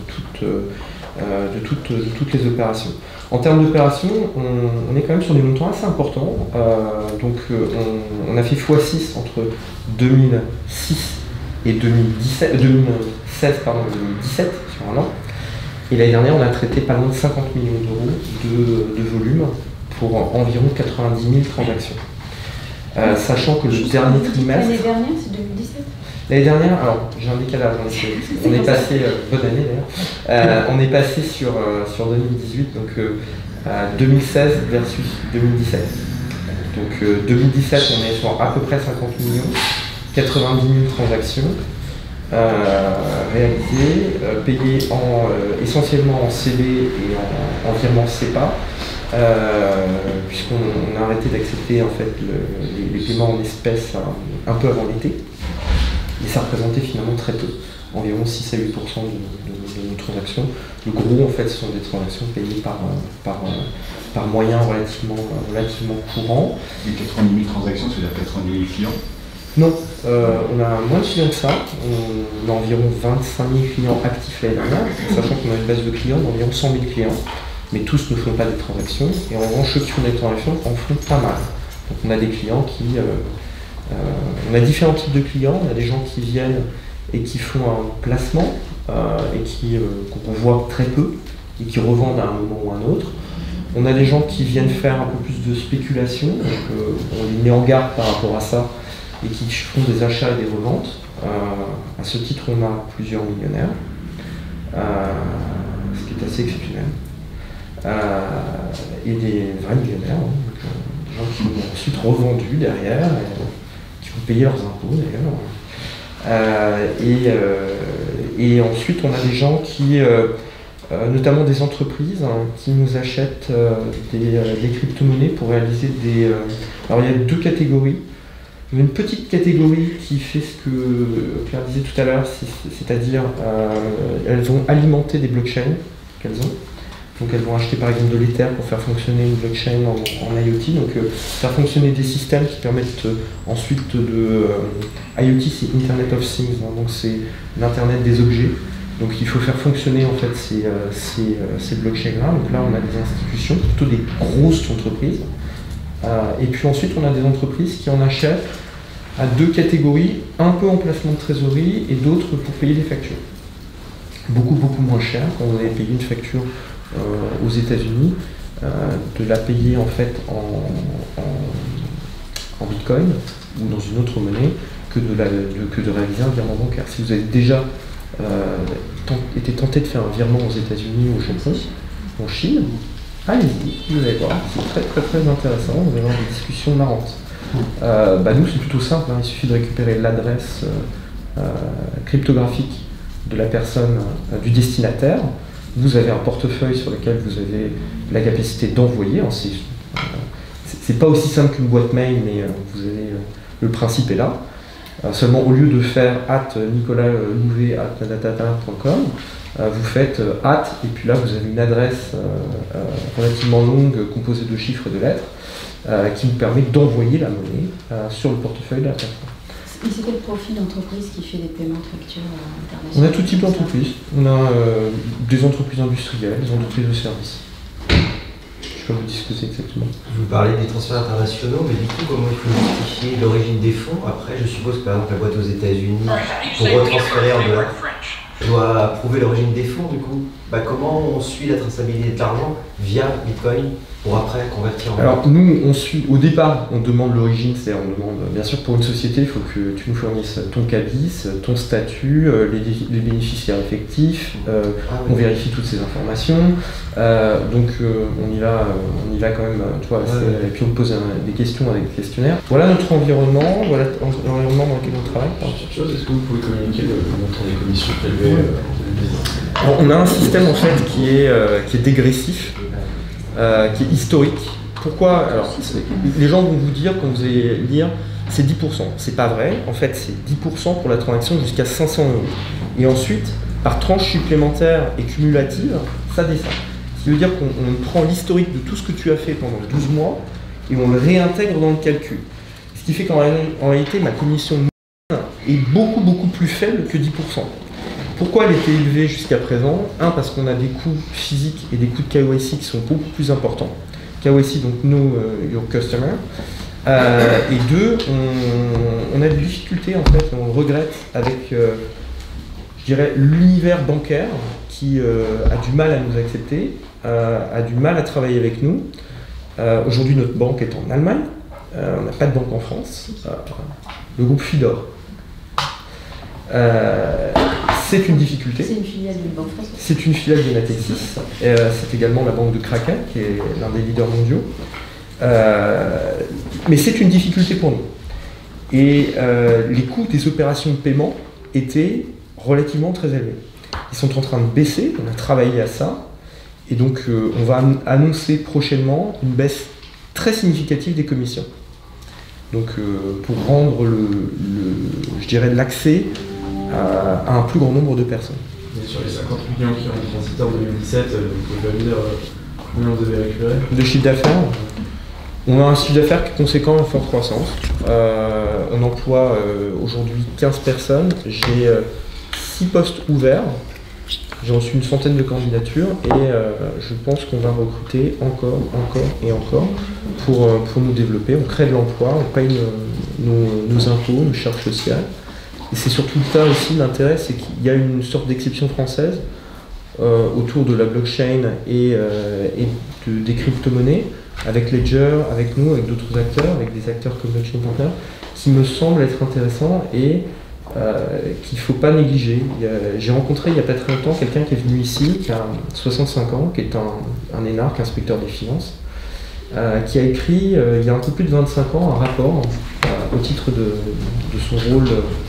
de toutes les opérations. En termes d'opérations, on est quand même sur des montants assez importants. Donc on a fait x6 entre 2006 et 2016 et 2017 sur un an. Et l'année dernière, on a traité pas loin de 50 millions d'euros de volume pour environ 90 000 transactions. Sachant que le dernier trimestre... L'année dernière, c'est 2017? L'année dernière, alors j'ai un décalage, on est passé, bonne année d'ailleurs, on est passé sur 2018, donc 2016 versus 2017. Donc 2017, on est sur à peu près 50 millions, 90 000 transactions réalisées, payées essentiellement en CB et en virement CEPA. Puisqu'on a arrêté d'accepter en fait les paiements en espèces un peu avant l'été, et ça représentait finalement très peu, environ 6 à 8% de nos transactions. Le gros en fait ce sont des transactions payées par moyens relativement courants. Et 90 000 transactions, c'est-à-dire 90 000 clients? Non, on a moins de clients que ça. On a environ 25 000 clients actifs l'année dernière, sachant qu'on a une base de clients d'environ 100 000 clients. Mais tous ne font pas des transactions. Et en revanche, ceux qui font des transactions en font pas mal. Donc on a des clients qui... on a différents types de clients. On a des gens qui viennent et qui font un placement et qu'on voit très peu et qui revendent à un moment ou à un autre. On a des gens qui viennent faire un peu plus de spéculation, donc on les met en garde par rapport à ça, et qui font des achats et des reventes. À ce titre, on a plusieurs millionnaires, ce qui est assez exceptionnel. Et des vrais millionnaires, hein, donc, des gens qui ont ensuite revendu derrière, qui ont payé leurs impôts d'ailleurs. Et ensuite, on a des gens qui... notamment des entreprises qui nous achètent des crypto-monnaies pour réaliser des... Alors il y a deux catégories. Il y a une petite catégorie qui fait ce que Claire disait tout à l'heure, c'est-à-dire elles vont alimenter des blockchains qu'elles ont. Donc elles vont acheter par exemple de l'Ether pour faire fonctionner une blockchain en IoT, donc faire fonctionner des systèmes qui permettent ensuite de... IoT c'est Internet of Things, hein, donc c'est l'Internet des objets. Donc il faut faire fonctionner en fait ces blockchains-là. Donc là on a des institutions, plutôt des grosses entreprises. Et puis ensuite on a des entreprises qui en achètent à deux catégories, un peu en placement de trésorerie et d'autres pour payer des factures. Beaucoup moins cher. Quand vous avez payé une facture aux États-Unis, de la payer en fait en Bitcoin ou dans une autre monnaie que de réaliser un virement bancaire. Si vous avez déjà été tenté de faire un virement aux États-Unis ou au Japon, en Chine, allez-y, vous allez voir, c'est très intéressant, vous allez avoir des discussions marrantes. Nous c'est plutôt simple, hein, il suffit de récupérer l'adresse cryptographique de la personne, du destinataire, vous avez un portefeuille sur lequel vous avez la capacité d'envoyer, hein, c'est pas aussi simple qu'une boîte mail, mais vous avez, le principe est là. Seulement au lieu de faire @nicolaslouvet@nadatata.com, vous faites @ et puis là vous avez une adresse relativement longue composée de chiffres et de lettres qui vous permet d'envoyer la monnaie sur le portefeuille de la personne. Et c'est quel profil d'entreprise qui fait des paiements de factures internationales? On a tout type d'entreprises. On a des entreprises industrielles, des entreprises de services. Je peux vous dire ce que c'est exactement. Vous parlez des transferts internationaux, mais du coup, comment il faut justifier l'origine des fonds? Après, je suppose que par exemple la boîte aux États-Unis, pour retransférer en dollars, doit prouver l'origine des fonds. Du coup, comment on suit la traçabilité de l'argent via Bitcoin pour après convertir en... Alors nous, on suit, au départ, on demande l'origine, c'est-à-dire on demande, bien sûr pour une société, il faut que tu nous fournisses ton cabis, ton statut, les bénéficiaires effectifs, on vérifie toutes ces informations, donc on y va quand même, tu vois, et puis on pose des questions avec des questionnaires. Voilà notre environnement, voilà l'environnement dans lequel on travaille. Est-ce que vous pouvez communiquer le montant des commissions prélevées on a un système en fait qui est dégressif, qui est historique. Pourquoi? Alors, les gens vont vous dire, quand vous allez lire, c'est 10%. C'est pas vrai. En fait, c'est 10% pour la transaction jusqu'à 500 €. Et ensuite, par tranche supplémentaire et cumulative, ça descend. Ce qui veut dire qu'on prend l'historique de tout ce que tu as fait pendant 12 mois et on le réintègre dans le calcul. Ce qui fait qu'en réalité, ma commission est beaucoup plus faible que 10%. Pourquoi elle était élevée jusqu'à présent? Un, parce qu'on a des coûts physiques et des coûts de KYC qui sont beaucoup plus importants. KYC, donc Know Your Customer. Et deux, on a des difficultés, en fait, on regrette avec, je dirais, l'univers bancaire qui a du mal à nous accepter, a du mal à travailler avec nous. Aujourd'hui, notre banque est en Allemagne, on n'a pas de banque en France. Le groupe Fidor. C'est une difficulté. C'est une filiale d'une banque française. C'est une filiale de Natixis. C'est également la banque de Kraken, qui est l'un des leaders mondiaux. Mais c'est une difficulté pour nous. Et les coûts des opérations de paiement étaient relativement très élevés. Ils sont en train de baisser, on a travaillé à ça. Et donc on va annoncer prochainement une baisse très significative des commissions. Donc pour rendre je dirais l'accès à un plus grand nombre de personnes. Et sur les 50 millions qui ont transité en 2017, vous pouvez pas me dire combien vous avez récupéré? De chiffre d'affaires? On a un chiffre d'affaires qui est conséquent en forte croissance. On emploie aujourd'hui 15 personnes. J'ai 6 postes ouverts. J'ai reçu une centaine de candidatures et je pense qu'on va recruter encore et encore pour nous développer. On crée de l'emploi, on paye nos impôts, nos charges sociales. Et c'est surtout ça aussi l'intérêt, c'est qu'il y a une sorte d'exception française autour de la blockchain et des crypto-monnaies, avec Ledger, avec nous, avec d'autres acteurs, avec des acteurs comme Blockchain Partner, qui me semble être intéressant et qu'il ne faut pas négliger. J'ai rencontré il n'y a pas très longtemps quelqu'un qui est venu ici, qui a 65 ans, qui est un énarque, inspecteur des finances, qui a écrit il y a un peu plus de 25 ans un rapport au titre de son rôle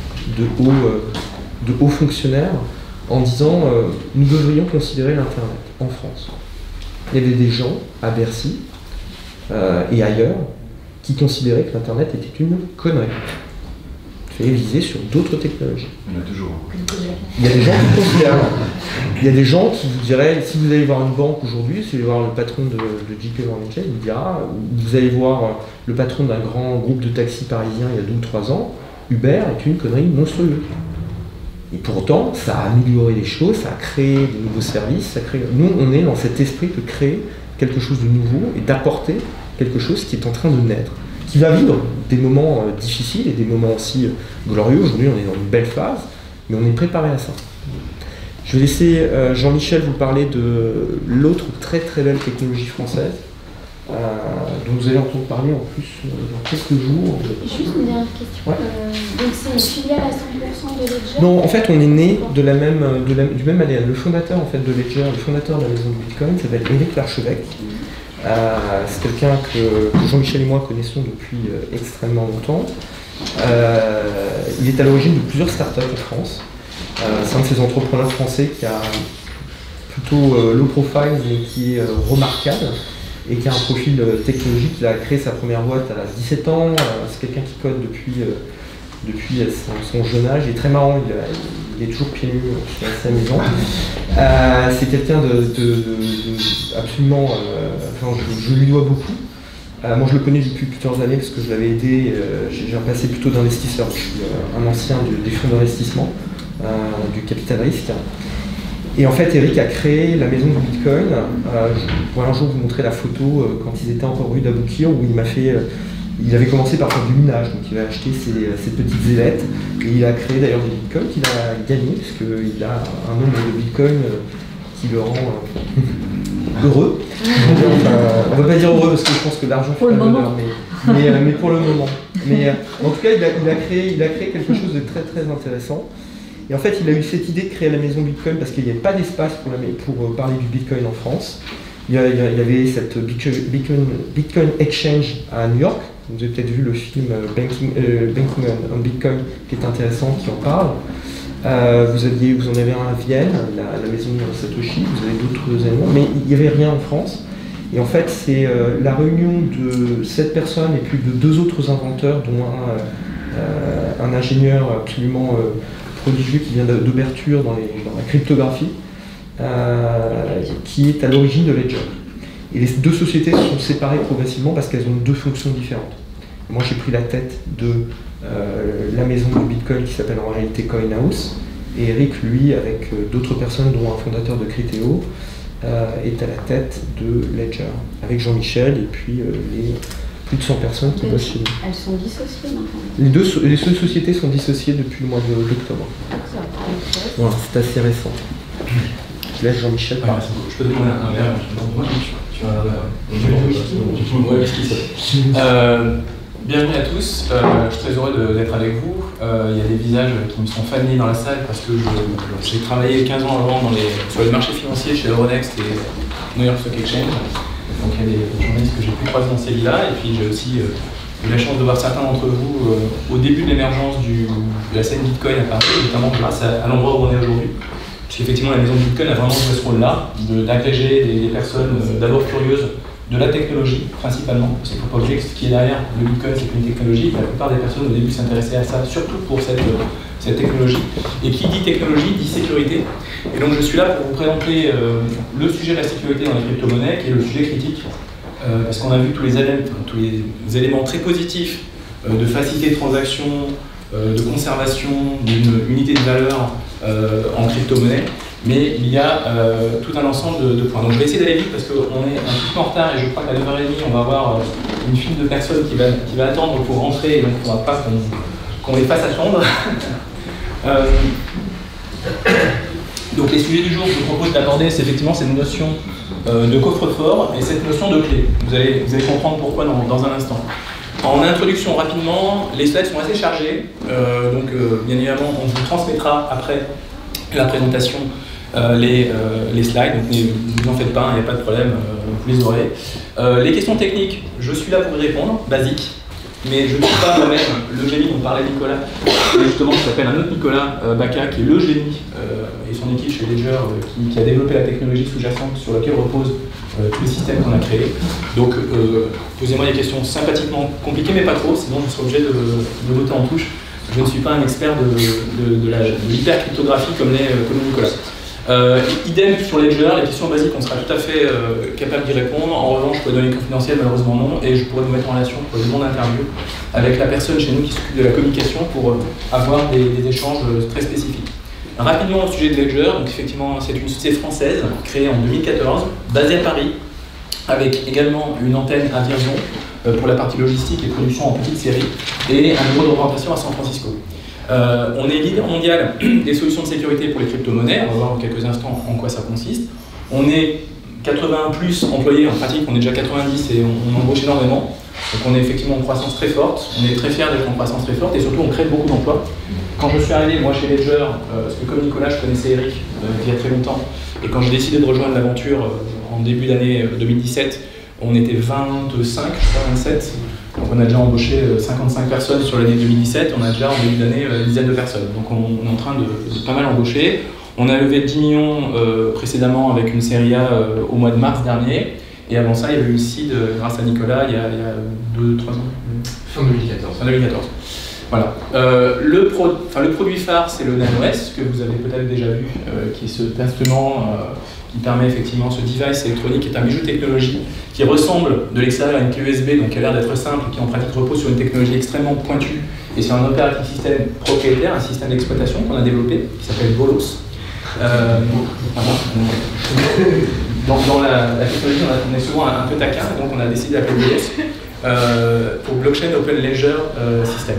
de haut fonctionnaire en disant nous devrions considérer l'Internet en France. Il y avait des gens à Bercy et ailleurs qui considéraient que l'Internet était une connerie. Visé sur d'autres technologies. Il y en a toujours. Il y a des gens qui considèrent. Il y a des gens qui vous diraient, si vous allez voir une banque aujourd'hui, si vous allez voir le patron de JP Morgan Chase, il vous dira, vous allez voir le patron d'un grand groupe de taxis parisien il y a 2 ou 3 ans, Uber est une connerie monstrueuse. Et pour autant, ça a amélioré les choses, ça a créé de nouveaux services, nous on est dans cet esprit de créer quelque chose de nouveau et d'apporter quelque chose qui est en train de naître, qui va vivre des moments difficiles et des moments aussi glorieux. Aujourd'hui, on est dans une belle phase, mais on est préparé à ça. Je vais laisser Jean-Michel vous parler de l'autre très très belle technologie française, dont vous allez entendre parler en plus dans quelques jours. Juste une dernière question. Ouais. Donc c'est une filiale à 100% de Ledger? Non, en fait, on est né du même ADN. Le fondateur en fait, de Ledger, le fondateur de la maison de Bitcoin, s'appelle Éric Larchevêque. C'est quelqu'un que Jean-Michel et moi connaissons depuis extrêmement longtemps. Il est à l'origine de plusieurs startups en France. C'est un de ces entrepreneurs français qui a plutôt low profile mais qui est remarquable et qui a un profil technologique. Il a créé sa première boîte à 17 ans. C'est quelqu'un qui code depuis son jeune âge. Il est très marrant, il est toujours pieds nus sur sa maison. C'est quelqu'un absolument... je lui dois beaucoup. Moi je le connais depuis plusieurs années parce que je l'avais aidé, j'ai repassé plutôt d'investisseur. Je suis un ancien des fonds d'investissement, du capital risque. Et en fait, Eric a créé la maison du Bitcoin. Je pourrais un jour vous montrer la photo quand ils étaient encore rue d'Aboukir, où il avait commencé par faire du minage, donc il a acheté ces petites zélettes et il a créé d'ailleurs des bitcoins qu'il a gagnés, parce qu'il a un nombre de bitcoins qui le rend heureux. On ne va pas dire heureux parce que je pense que l'argent fait pas le bonheur, mais pour le moment. Mais en tout cas, il a créé quelque chose de très très intéressant. Et en fait, il a eu cette idée de créer la maison Bitcoin parce qu'il n'y avait pas d'espace pour parler du Bitcoin en France. Il y avait cette Bitcoin Exchange à New York. Vous avez peut-être vu le film Banking on Bitcoin qui est intéressant, qui en parle. Vous en avez un à Vienne, la maison de Satoshi, vous avez d'autres éléments, mais il n'y avait rien en France. Et en fait, c'est la réunion de 7 personnes et puis de 2 autres inventeurs, dont un ingénieur absolument prodigieux qui vient d'Ouverture dans la cryptographie, qui est à l'origine de Ledger. Et les 2 sociétés se sont séparées progressivement parce qu'elles ont 2 fonctions différentes. Moi j'ai pris la tête de la maison de Bitcoin qui s'appelle en réalité CoinHouse, et Eric, lui, avec d'autres personnes dont un fondateur de Criteo, est à la tête de Ledger, avec Jean-Michel et puis les plus de 100 personnes qui bossent chez nous. Elles sont dissociées maintenant? Les 2 sociétés sont dissociées depuis le mois d'octobre. Voilà, c'est assez récent. Je laisse Jean-Michel parler. Je peux te demander un verre? Tu vas avoir un verre. Bienvenue à tous, je suis très heureux d'être avec vous. Il y a des visages qui me sont familiers dans la salle parce que j'ai travaillé 15 ans avant sur les marchés financiers chez Euronext et New York Stock Exchange. Donc il y a des journalistes que j'ai pu croiser dans ces lits-là. Et puis j'ai aussi eu la chance de voir certains d'entre vous au début de l'émergence de la scène Bitcoin à Paris, notamment grâce à l'endroit où on est aujourd'hui. Parce qu'effectivement, la maison de Bitcoin a vraiment joué ce rôle-là, d'agréger des personnes d'abord curieuses de la technologie, principalement. Parce qu'il ne faut pas oublier que ce qui est derrière le Bitcoin, c'est une technologie. La plupart des personnes au début s'intéressaient à ça, surtout pour cette technologie. Et qui dit technologie, dit sécurité. Et donc je suis là pour vous présenter le sujet de la sécurité dans les crypto-monnaies, qui est le sujet critique parce qu'on a vu tous les éléments très positifs de facilité de transaction, de conservation d'une unité de valeur en crypto-monnaie, mais il y a tout un ensemble de points. Donc je vais essayer d'aller vite parce qu'on est un petit peu en retard et je crois qu'à 9h30 on va avoir une file de personnes qui va attendre pour rentrer, et donc il ne faudra pas qu'on les fasse attendre. Donc les sujets du jour que je vous propose d'aborder, c'est effectivement cette notion de coffre-fort et cette notion de clé. Vous allez comprendre pourquoi dans un instant. En introduction rapidement, les slides sont assez chargés, donc bien évidemment on vous transmettra après la présentation les slides, donc ne vous en faites pas, il n'y a pas de problème, vous les aurez. Les questions techniques, je suis là pour y répondre, basique. Mais je ne suis pas moi-même le génie dont parlait Nicolas, et justement qui s'appelle un autre Nicolas Baca, qui est le génie, et son équipe chez Ledger, qui a développé la technologie sous-jacente sur laquelle repose tout le système qu'on a créé. Donc posez-moi des questions sympathiquement compliquées, mais pas trop, sinon je serai obligé de botter en touche. Je ne suis pas un expert de l'hypercryptographie comme Nicolas. Idem sur Ledger, les questions basiques, on sera tout à fait capable d'y répondre. En revanche, pour les données confidentielles, malheureusement non, et je pourrais vous mettre en relation pour mon interview avec la personne chez nous qui s'occupe de la communication pour avoir des échanges très spécifiques. Rapidement au sujet de Ledger, donc effectivement c'est une société française créée en 2014, basée à Paris, avec également une antenne à Vierzon pour la partie logistique et production en petite série, et un bureau de représentation à San Francisco. On est leader mondial des solutions de sécurité pour les crypto-monnaies, on va voir dans quelques instants en quoi ça consiste. On est 80 plus employés, en pratique on est déjà 90 et on embauche énormément. Donc on est effectivement en croissance très forte, on est très fiers d'être en croissance très forte et surtout on crée beaucoup d'emplois. Quand je suis arrivé moi chez Ledger, parce que comme Nicolas je connaissais Eric il y a très longtemps, et quand j'ai décidé de rejoindre l'aventure en début d'année 2017, on était 25, je crois 27. Donc on a déjà embauché 55 personnes sur l'année 2017, on a déjà en début d'année une dizaine de personnes. Donc on est en train de pas mal embaucher. On a levé 10 millions précédemment avec une série A au mois de mars dernier. Et avant ça, il y avait eu une seed grâce à Nicolas il y a 2-3 ans. Fin 2014. Fin 2014. Voilà. Le produit phare, c'est le NanoS, que vous avez peut-être déjà vu, qui est cet instrument qui permet effectivement, ce device électronique, qui est un bijou de technologie, qui ressemble de l'extérieur à une clé USB, donc qui a l'air d'être simple, qui en pratique repose sur une technologie extrêmement pointue, et sur un operating system propriétaire, un système d'exploitation qu'on a développé, qui s'appelle Bolos. Dans la technologie, on est souvent un peu taquin, donc on a décidé d'appeler Bolos pour Blockchain Open Ledger System.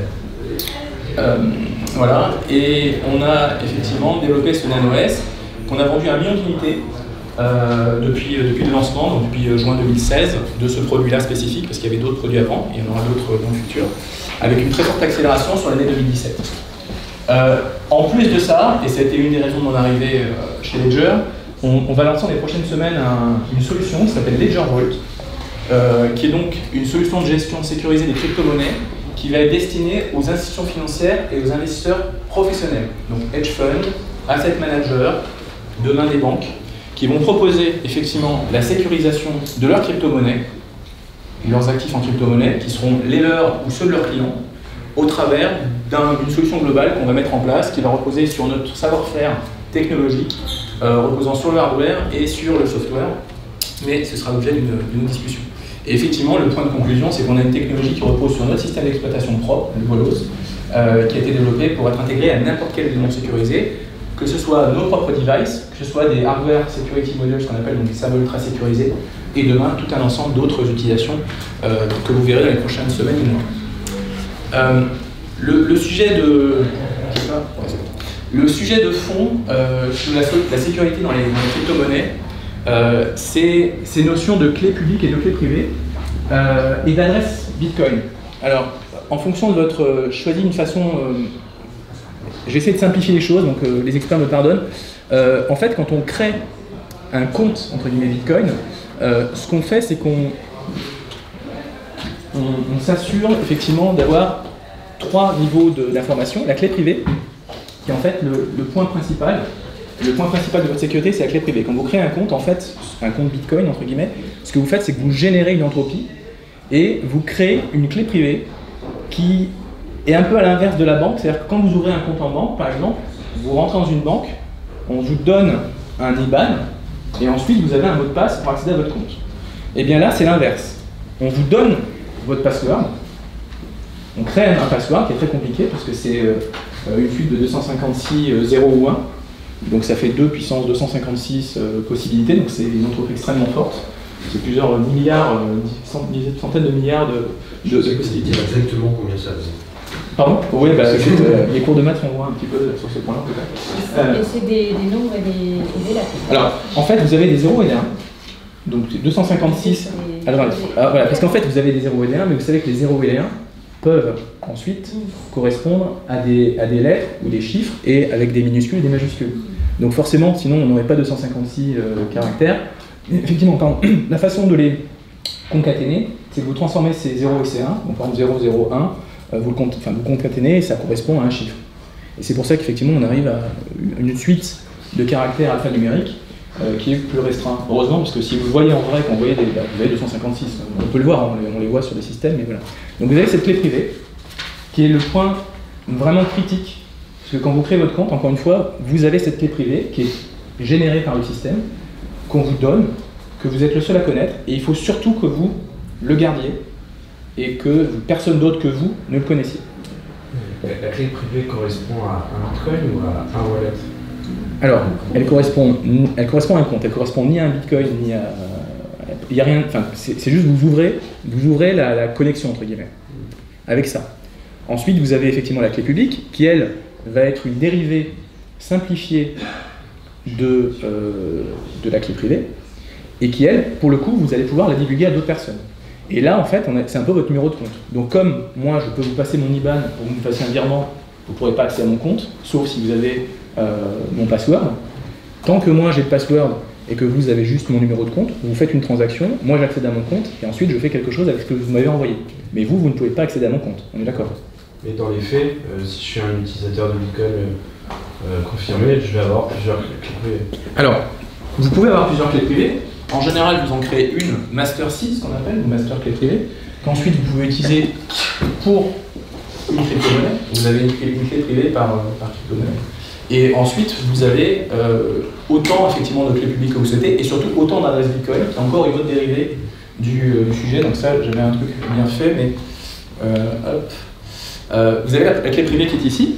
Voilà, et on a effectivement développé ce NanoS qu'on a vendu à 1 million d'unités depuis le lancement, donc depuis juin 2016, de ce produit-là spécifique, parce qu'il y avait d'autres produits avant, et il y en aura d'autres dans le futur, avec une très forte accélération sur l'année 2017. En plus de ça, et ça a été une des raisons de mon arrivée chez Ledger, on va lancer dans les prochaines semaines une solution qui s'appelle Ledger Vault, qui est donc une solution de gestion sécurisée des crypto-monnaies qui va être destinée aux institutions financières et aux investisseurs professionnels, donc hedge funds, asset managers, demain des banques, qui vont proposer effectivement la sécurisation de leurs crypto-monnaies, leurs actifs en crypto-monnaies, qui seront les leurs ou ceux de leurs clients, au travers d'une solution globale qu'on va mettre en place, qui va reposer sur notre savoir-faire technologique, reposant sur le hardware et sur le software, mais ce sera l'objet d'une discussion. Et effectivement, le point de conclusion, c'est qu'on a une technologie qui repose sur notre système d'exploitation propre, le Bolos, qui a été développé pour être intégré à n'importe quel élément sécurisé, que ce soit nos propres devices, que ce soit des hardware security modules, ce qu'on appelle donc des serveurs ultra sécurisés, et demain tout un ensemble d'autres utilisations que vous verrez dans les prochaines semaines et mois. Le sujet de fond sur la sécurité dans les crypto-monnaies, c'est ces notions de clés publiques et de clés privées et d'adresse Bitcoin. Alors, en fonction de votre choisi une façon, j'essaie de simplifier les choses, donc les experts me pardonnent. En fait, quand on crée un compte entre guillemets Bitcoin, ce qu'on fait, c'est qu'on s'assure effectivement d'avoir 3 niveaux d'information. La clé privée, qui est en fait le point principal. Le point principal de votre sécurité, c'est la clé privée. Quand vous créez un compte, en fait, un compte Bitcoin, entre guillemets, ce que vous faites, c'est que vous générez une entropie et vous créez une clé privée qui est un peu à l'inverse de la banque. C'est-à-dire que quand vous ouvrez un compte en banque, par exemple, vous rentrez dans une banque, on vous donne un IBAN et ensuite vous avez un mot de passe pour accéder à votre compte. Et bien là, c'est l'inverse. On vous donne votre password, on crée un password qui est très compliqué parce que c'est une suite de 256 0 ou 1. Donc ça fait 2 puissance 256 possibilités, donc c'est une entreprise extrêmement forte. C'est plusieurs milliards, centaines de milliards de possibilités. Exactement combien ça faisait? Pardon? Oui, bah, les cours de maths on voit un petit peu sur ce point-là peut-être. Et c'est des nombres et des lettres. Alors, en fait, vous avez des 0 et des 1. Donc 256. Alors, voilà, parce qu'en fait, vous avez des 0 et des 1, mais vous savez que les 0 et les 1 peuvent ensuite correspondre à des lettres ou des chiffres et avec des minuscules et des majuscules. Donc forcément, sinon on n'aurait pas 256 caractères. Effectivement, pardon, la façon de les concaténer, c'est que vous transformez ces 0 et ces 1, donc par exemple 0, 0, 1, vous concaténez et ça correspond à un chiffre. Et c'est pour ça qu'effectivement on arrive à une suite de caractères alphanumériques qui est plus restreint. Heureusement, parce que si vous le voyez en vrai, quand vous voyez vous avez 256, on peut le voir, on les voit sur les systèmes, mais voilà. Donc vous avez cette clé privée, qui est le point vraiment critique, parce que quand vous créez votre compte, encore une fois, vous avez cette clé privée qui est générée par le système, qu'on vous donne, que vous êtes le seul à connaître, et il faut surtout que vous le gardiez, et que personne d'autre que vous ne le connaissiez. La clé privée correspond à un bitcoin ou à un wallet? Alors, elle correspond à un compte, elle correspond ni à un bitcoin, ni à... Il n'y a rien, enfin, c'est juste vous ouvrez la connexion, entre guillemets, avec ça. Ensuite, vous avez effectivement la clé publique, qui, elle, va être une dérivée simplifiée de la clé privée, et qui, elle, pour le coup, vous allez pouvoir la divulguer à d'autres personnes. Et là, en fait, c'est un peu votre numéro de compte. Donc, comme moi, je peux vous passer mon IBAN pour que vous me fassiez un virement, vous ne pourrez pas accéder à mon compte, sauf si vous avez mon password. Tant que moi, j'ai le password et que vous avez juste mon numéro de compte, vous faites une transaction, moi j'accède à mon compte, et ensuite je fais quelque chose avec ce que vous m'avez envoyé. Mais vous ne pouvez pas accéder à mon compte, on est d'accord? Mais dans les faits, si je suis un utilisateur de Bitcoin confirmé, je vais avoir plusieurs clés privées. Alors, vous pouvez avoir plusieurs clés privées. En général, vous en créez une master 6, qu'on appelle, une master clé privée, qu'ensuite vous pouvez utiliser pour une crypto-monnaie. Vous avez une clé privée par crypto-monnaie. Et ensuite, vous avez autant effectivement de clés publiques que vous souhaitez, et surtout autant d'adresses Bitcoin, qui est encore une autre dérivée du sujet. Donc ça, j'avais un truc bien fait, mais hop. Vous avez la clé privée qui est ici,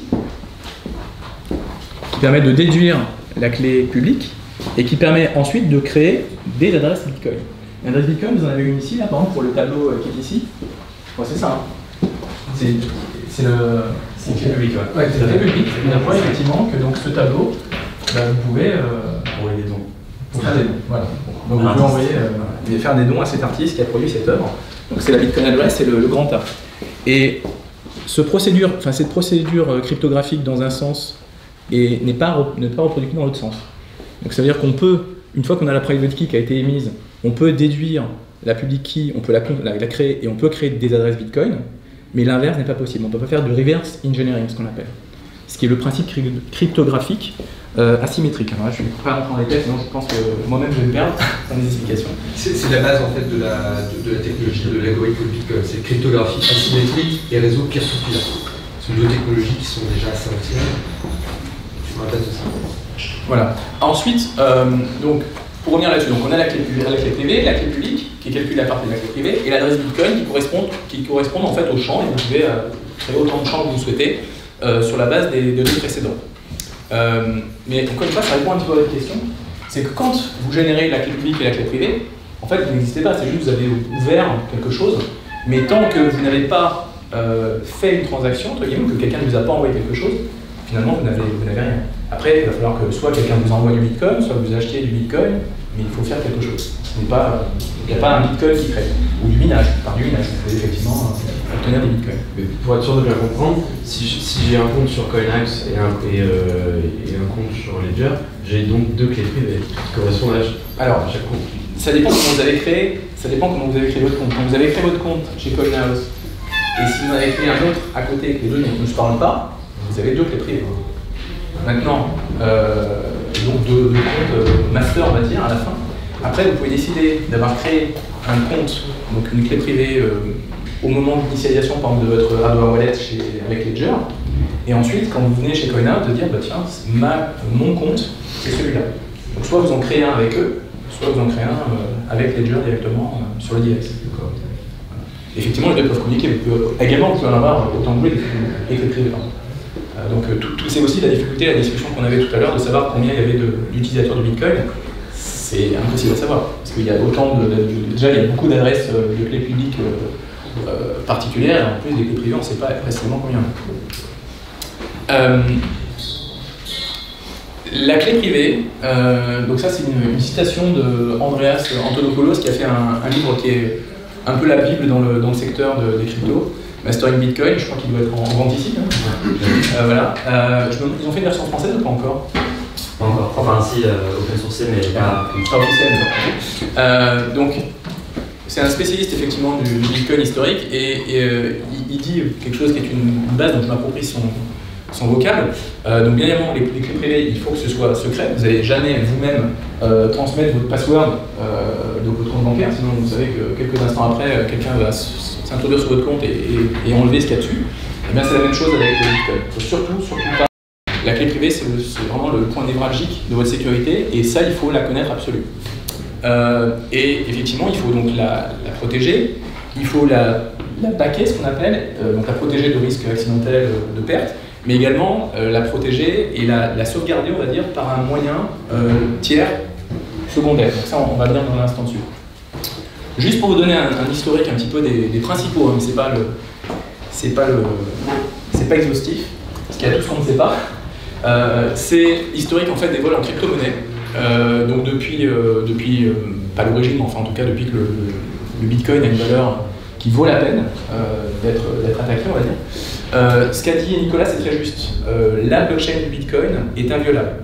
qui permet de déduire la clé publique, et qui permet ensuite de créer des adresses Bitcoin. L'adresse Bitcoin, vous en avez une ici, là, par exemple, pour le tableau qui est ici. Bon, c'est ça. Hein. C'est le... C'est une clé publique, ouais. Ouais, c'est une clé publique. Et on voit effectivement que donc, ce tableau, bah, vous pouvez envoyer des dons. Pour faire des dons, voilà. Donc vous pouvez envoyer, faire des dons à cet artiste qui a produit cette œuvre. Donc c'est la Bitcoin Address, c'est le grand A. Et cette procédure cryptographique dans un sens n'est pas reproductive dans l'autre sens. Donc ça veut dire qu'on peut, une fois qu'on a la private key qui a été émise, on peut déduire la public key, on peut la créer et on peut créer des adresses Bitcoin, mais l'inverse n'est pas possible. On ne peut pas faire du reverse engineering, ce qu'on appelle. Ce qui est le principe cryptographique asymétrique. Alors là, je ne vais pas rentrer en détail, sinon je pense que moi-même je vais me perdre dans les explications. C'est la base en fait de la technologie de l'algorithme Bitcoin. C'est cryptographie asymétrique et réseau peer-to-peer. Ce sont deux technologies qui sont déjà assez anciennes. Je me rappelle de ça. Voilà. Ensuite, donc, pour revenir là-dessus, donc on a la clé privée, la clé publique qui est calculée à partir de la clé privée, et l'adresse Bitcoin qui correspond en fait au champ, et vous pouvez créer autant de champs que vous souhaitez sur la base des deux précédents. Mais encore une fois, ça répond un petit peu à votre question, c'est que quand vous générez la clé publique et la clé privée, en fait vous n'existez pas, c'est juste que vous avez ouvert quelque chose, mais tant que vous n'avez pas fait une transaction, entre guillemets, que quelqu'un ne vous a pas envoyé quelque chose, finalement vous n'avez rien. Après, il va falloir que soit quelqu'un vous envoie du Bitcoin, soit vous achetiez du Bitcoin, mais il faut faire quelque chose. Il n'y a pas un Bitcoin qui crée. Ou du minage. Par du minage, vous pouvez effectivement obtenir des Bitcoins. Mais pour être sûr de bien comprendre, si j'ai un compte sur CoinEx et un compte sur Ledger, j'ai donc deux clés privées qui correspondent à chaque compte. Ça dépend comment vous avez créé. Ça dépend comment vous avez créé votre compte. Quand vous avez créé votre compte chez CoinHouse, et si vous en avez créé un autre à côté, que les deux ne se parlent pas, vous avez deux clés privées. Maintenant, donc deux comptes master, on va dire, à la fin. Après, vous pouvez décider d'avoir créé un compte, donc une clé privée au moment d'initialisation, par exemple, de votre hardware wallet avec Ledger. Et ensuite, quand vous venez chez CoinHouse, de dire, bah tiens, mon compte, c'est celui-là. Donc soit vous en créez un avec eux, soit vous en créez un avec Ledger directement sur le device. Effectivement, les deux peuvent communiquer. Également, vous pouvez en avoir autant que vous voulez des clés privées. Donc, c'est aussi la difficulté, la discussion qu'on avait tout à l'heure de savoir combien il y avait d'utilisateurs de Bitcoin. C'est impossible à savoir. Parce qu'il y a autant déjà, il y a beaucoup d'adresses de clés publiques particulières, et en plus des clés privées, on ne sait pas précisément combien. La clé privée, donc ça c'est une citation de Andreas Antonopoulos qui a fait un livre qui est un peu la Bible dans le secteur des cryptos, Mastering Bitcoin, je crois qu'il doit être en vente ici. Voilà. Ils ont fait une version française ou pas encore? Pas encore. Enfin, si, open sourcé, mais pas officiel. Donc, c'est un spécialiste effectivement du Bitcoin historique et il dit quelque chose qui est une base dont je m'approprie son vocable. Donc bien évidemment, les clés privées, il faut que ce soit secret. Vous n'allez jamais vous-même transmettre votre password de votre compte bancaire, sinon vous savez que quelques instants après, quelqu'un va s'introduire sur votre compte et enlever ce qu'il y a dessus. Et bien c'est la même chose avec le Bitcoin. Il faut surtout pas. La clé privée, c'est vraiment le point névralgique de votre sécurité, et ça, il faut la connaître absolument. Et effectivement, il faut donc la protéger, il faut la backer, ce qu'on appelle, donc la protéger de risques accidentels, de perte, mais également la protéger et la sauvegarder, on va dire, par un moyen tiers secondaire. Donc ça, on va venir dans l'instant dessus. Juste pour vous donner un historique un petit peu des principaux, hein, mais c'est pas exhaustif, parce qu'il y a tout ce qu'on ne sait pas. C'est historique en fait des vols en crypto-monnaie. Donc depuis pas l'origine, mais enfin en tout cas depuis que le Bitcoin a une valeur qui vaut la peine d'être attaqué, on va dire. Ce qu'a dit Nicolas, c'est très juste. La blockchain du Bitcoin est inviolable.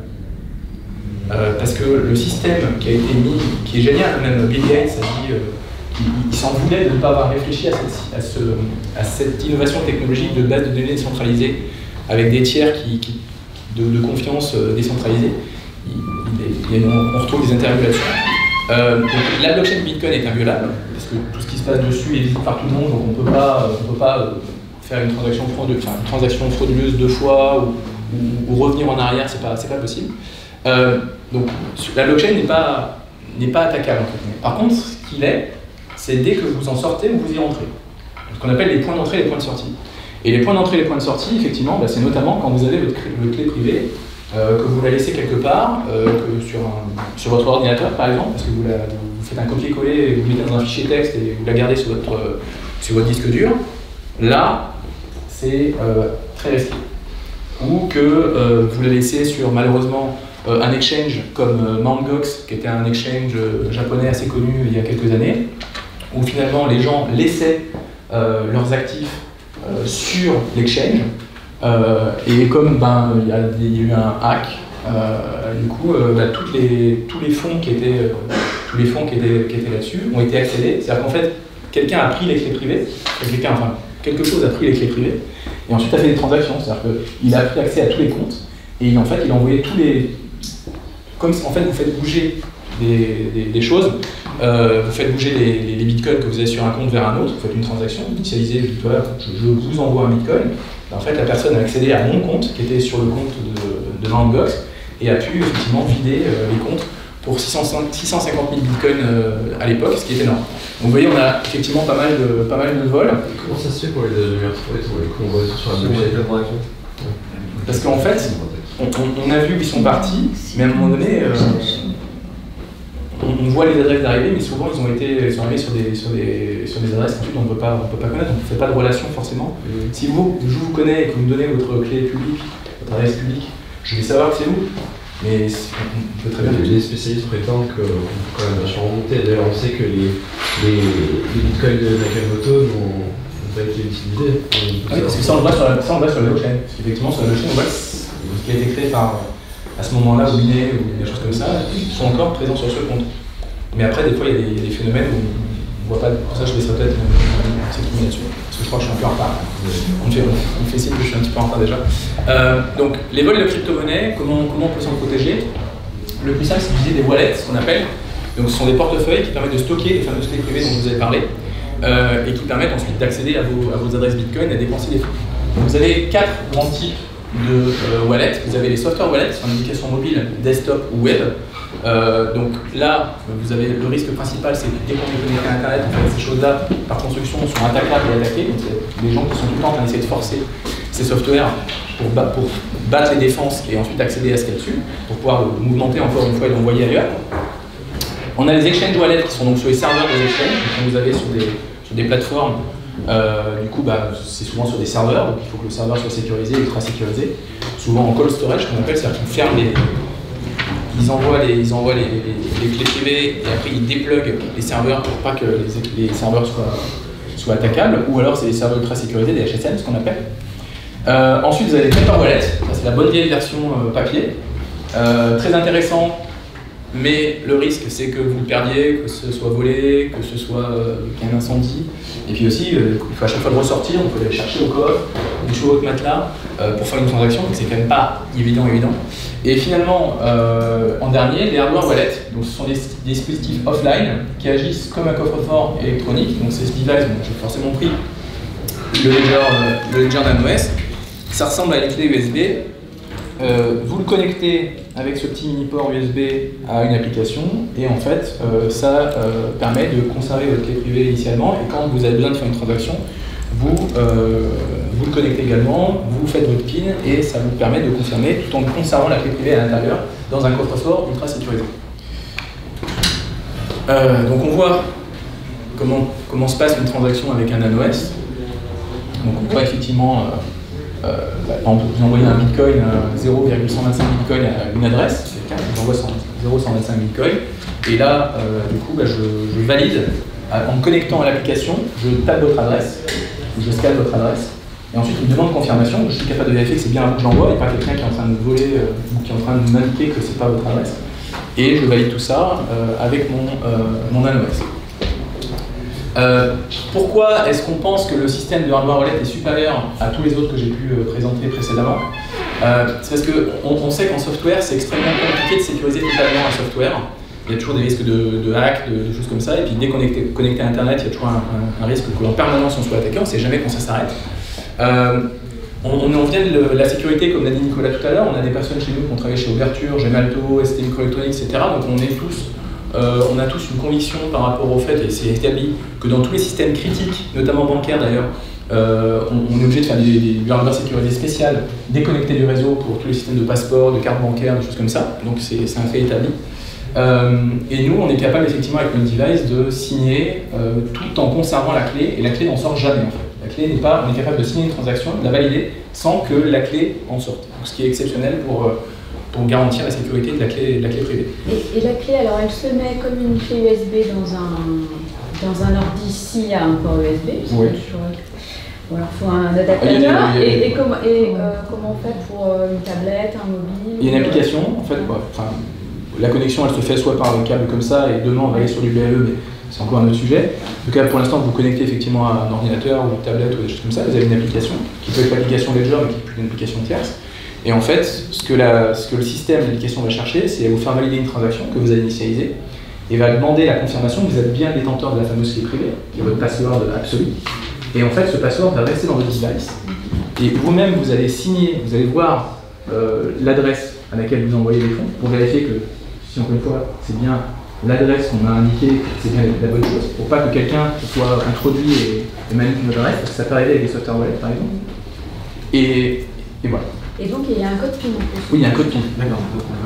Parce que le système qui a été mis, qui est génial, même Bill Gates a dit qu'il s'en voulait de ne pas avoir réfléchi à cette innovation technologique de base de données décentralisée avec des tiers de confiance décentralisée. On retrouve des interviews là-dessus. Donc, la blockchain Bitcoin est inviolable, parce que tout ce qui se passe dessus est visible par tout le monde, donc on ne peut pas faire une transaction frauduleuse 2 fois ou revenir en arrière, c'est pas possible. Donc la blockchain n'est pas attaquable. Par contre, ce qu'il est, c'est dès que vous en sortez ou vous y rentrez. Ce qu'on appelle les points d'entrée et les points de sortie. Et les points d'entrée et les points de sortie, effectivement, c'est notamment quand vous avez votre clé privée, que vous la laissez quelque part, sur votre ordinateur par exemple, parce que vous faites un copier-coller, vous mettez dans un fichier texte et vous la gardez sur votre disque dur, là, c'est très risqué. Ou que vous la laissez sur, malheureusement, un exchange comme Mt. Gox, qui était un exchange japonais assez connu il y a quelques années, où finalement les gens laissaient leurs actifs sur l'exchange, et comme il y a eu un hack, du coup tous les fonds qui étaient là-dessus ont été accédés. C'est-à-dire qu'en fait, quelqu'un a pris les clés privées, quelque chose a pris les clés privées, et ensuite a fait des transactions. C'est-à-dire qu'il a pris accès à tous les comptes, et en fait il a envoyé tous les... Comme en fait vous faites bouger des choses, vous faites bouger les bitcoins que vous avez sur un compte vers un autre, vous faites une transaction, vous initialisez, vous dites voilà, je vous envoie un bitcoin. En fait, la personne a accédé à mon compte, qui était sur le compte de Mt. Gox, et a pu effectivement vider les comptes pour 650 000 bitcoins à l'époque, ce qui est énorme. Donc vous voyez, on a effectivement pas mal de vols. Comment ça se fait pour les devenir qu'on voit sur la blockchain? Parce qu'en fait, on a vu qu'ils sont partis, mais à un moment donné, on voit les adresses d'arrivée, mais souvent ils sont arrivés sur des adresses dont on ne peut pas connaître, donc on ne fait pas de relation forcément. Si je vous connais et que vous me donnez votre clé publique, votre adresse publique, je vais savoir que c'est vous. Mais on peut très bien. Les spécialistes prétendent qu'on peut quand même vachement remonter. D'ailleurs, on sait que les bitcoins de Nakamoto n'ont pas été utilisés. Oui, parce que ça on le voit sur la blockchain. Parce qu'effectivement, sur la blockchain, on voit ce qui a été créé à ce moment-là, au Binet ou des choses comme ça, ils sont encore présents sur ce compte. Mais après, des fois, il y a des phénomènes où on ne voit pas. Pour ça, je laisserai peut-être cette miniature. Parce que je crois que je suis un peu en retard. On me fait signe que je suis un petit peu en retard déjà. Donc, les vols de crypto-monnaie, comment on peut s'en protéger? Le plus simple, c'est d'utiliser des wallets, ce qu'on appelle. Donc, ce sont des portefeuilles qui permettent de stocker les fameuses clés privées dont je vous avez parlé, et qui permettent ensuite d'accéder à vos adresses Bitcoin et à dépenser des fonds. Donc, vous avez 4 grands types de wallet. Vous avez les software wallets, en application mobile, desktop ou web. Donc là, vous avez le risque principal, c'est que dès qu'on est connecté à Internet, en fait, ces choses-là, par construction, sont attaquables et attaquées. Donc il y a des gens qui sont tout le temps en train d'essayer de forcer ces softwares pour battre les défenses et ensuite accéder à ce qu'il y a dessus, pour pouvoir le mouvementer encore une fois et l'envoyer ailleurs. On a les exchange wallets qui sont donc sur les serveurs des exchanges, que vous avez sur des plateformes. Du coup, c'est souvent sur des serveurs, donc il faut que le serveur soit sécurisé, ultra sécurisé. Souvent en cold storage, qu'on appelle, c'est-à-dire qu'ils ferment ils envoient les clés privées et après ils dépluguent les serveurs pour pas que les serveurs soient attaquables, ou alors c'est des serveurs ultra sécurisés, des HSM, ce qu'on appelle. Ensuite, vous avez les paper wallets, c'est la bonne vieille version papier, très intéressant. Mais le risque, c'est que vous le perdiez, que ce soit volé, que ce soit qu'il y ait un incendie. Et puis aussi, il faut à chaque fois le ressortir, on peut aller chercher au coffre, ou sur votre matelas, pour faire une transaction, donc c'est quand même pas évident. Et finalement, en dernier, les hardware wallets. Donc ce sont des dispositifs offline qui agissent comme un coffre-fort électronique. Donc c'est ce device, donc j'ai forcément pris le Ledger Nano S. Ça ressemble à une clé USB. Vous le connectez avec ce petit mini-port USB à une application et en fait ça permet de conserver votre clé privée initialement et quand vous avez besoin de faire une transaction, vous le connectez également, vous faites votre PIN et ça vous permet de confirmer tout en conservant la clé privée à l'intérieur dans un coffre-fort ultra sécurisé. Donc on voit comment se passe une transaction avec un Nano S. Donc on voit effectivement par exemple, vous envoyez un bitcoin, 0,125 bitcoin à une adresse, c'est le cas, j'envoie 0,125 bitcoin, et là, du coup, je valide en me connectant à l'application, je tape votre adresse, je scanne votre adresse, et ensuite une demande de confirmation, je suis capable de vérifier que c'est bien à vous que j'envoie, et pas quelqu'un qui est en train de me voler ou qui est en train de m'indiquer que c'est pas votre adresse, et je valide tout ça avec mon Nano S. Pourquoi est-ce qu'on pense que le système de hardware wallet est supérieur à tous les autres que j'ai pu présenter précédemment? C'est parce qu'on sait qu'en software, c'est extrêmement compliqué de sécuriser totalement un software. Il y a toujours des risques de hack, de choses comme ça, et puis dès qu'on est connecté à Internet, il y a toujours un risque qu'en permanence on soit attaqué, on ne sait jamais quand ça s'arrête. On en vient de la sécurité, comme l'a dit Nicolas tout à l'heure, on a des personnes chez nous qui ont travaillé chez Ouverture, Gemalto, ST Microelectronics, etc. Donc on a tous une conviction par rapport au fait, et c'est établi, que dans tous les systèmes critiques, notamment bancaires d'ailleurs, on est obligé de faire du hardware sécurisé spécial, déconnecté du réseau pour tous les systèmes de passeport, de cartes bancaires, des choses comme ça. Donc c'est un fait établi. Et nous, on est capable effectivement avec notre device de signer tout en conservant la clé, et la clé n'en sort jamais en fait. La clé n'est pas, on est capable de signer une transaction, de la valider, sans que la clé en sorte. Donc, ce qui est exceptionnel pour garantir la sécurité de la clé privée. Et la clé, alors elle se met comme une clé USB dans un ordi s'il y a un port USB. Oui. Voilà, il faut un adaptateur. Et comment on fait pour une tablette, un mobile? Il y a une application, en fait, quoi. Enfin, la connexion, elle se fait soit par le câble comme ça, et demain on va aller sur du BLE, mais c'est encore un autre sujet. En tout cas, pour l'instant, vous connectez effectivement à un ordinateur ou une tablette ou des choses comme ça, vous avez une application, qui peut être l'application Ledger, mais qui peut être une application tierce. Et en fait, ce que le système d'application va chercher, c'est à vous faire valider une transaction que vous avez initialisée, et va demander la confirmation que vous êtes bien détenteur de la fameuse clé privée, qui est votre password absolu. Et en fait, ce password va rester dans votre device. Et vous-même, vous allez signer, vous allez voir l'adresse à laquelle vous envoyez les fonds, pour vérifier que, si encore une fois, c'est bien l'adresse qu'on a indiquée, c'est bien la bonne chose, pour pas que quelqu'un soit introduit et manipule notre adresse, parce que ça peut arriver avec des software wallets par exemple. Et voilà. Et donc il y a un code PIN en plus. Oui, il y a un code PIN, d'accord.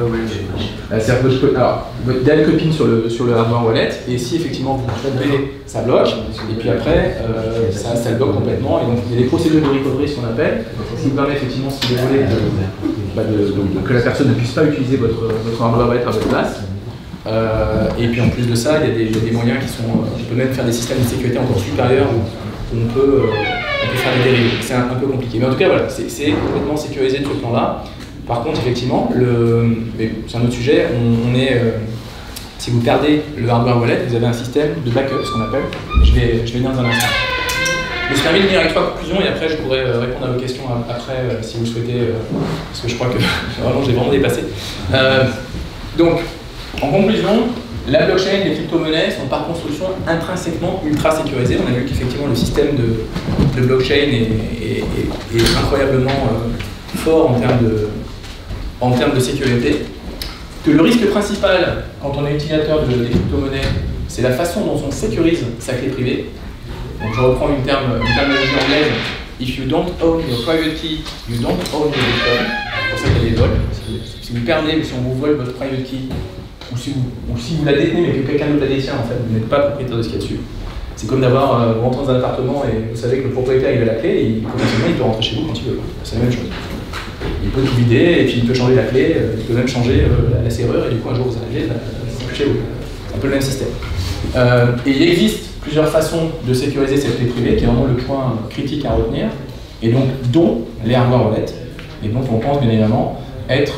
Alors, il y a le code PIN sur le hardware wallet, et si effectivement vous trompez, ça bloque, et puis après, ça le bloque complètement, et donc il y a des procédures de recovery, ce qu'on appelle, ce qui vous permet effectivement, si vous voulez, que la personne ne puisse pas utiliser votre hardware wallet à votre place. Et puis en plus de ça, il y a des moyens on peut même faire des systèmes de sécurité encore supérieurs où on peut faire des dérives. C'est un peu compliqué. Mais en tout cas, voilà, c'est complètement sécurisé de ce plan-là. Par contre, effectivement, mais c'est un autre sujet, si vous perdez le hardware wallet, vous avez un système de backup, ce qu'on appelle. Je vais venir dans un instant. Je me termine de venir avec 3 conclusions et après je pourrais répondre à vos questions après si vous le souhaitez, parce que je crois que vraiment j'ai vraiment dépassé. Donc, en conclusion, la blockchain, les crypto-monnaies sont par construction intrinsèquement ultra sécurisées. On a vu qu'effectivement le système de blockchain est incroyablement fort en termes de sécurité, que le risque principal quand on est utilisateur des crypto-monnaies, c'est la façon dont on sécurise sa clé privée. Donc je reprends une terminologie anglaise. If you don't own your private key, you don't own your Bitcoin. C'est pour ça qu'il y a des vols. Si vous perdez, si on vous vole votre private key, ou si vous la détenez mais que quelqu'un d'autre la détient, en fait, vous n'êtes pas propriétaire de ce qu'il y a dessus. C'est comme d'avoir, vous rentrez dans un appartement et vous savez que le propriétaire il a la clé et potentiellement il peut rentrer chez vous quand il veut. C'est la même chose. Il peut tout vider et puis il peut changer la clé, il peut même changer la serrure et du coup un jour vous arrivez, c'est plus chez vous. C'est un peu le même système. Et il existe plusieurs façons de sécuriser cette clé privée, qui est vraiment le point critique à retenir, et donc dont les hardware wallets, et donc on pense bien évidemment être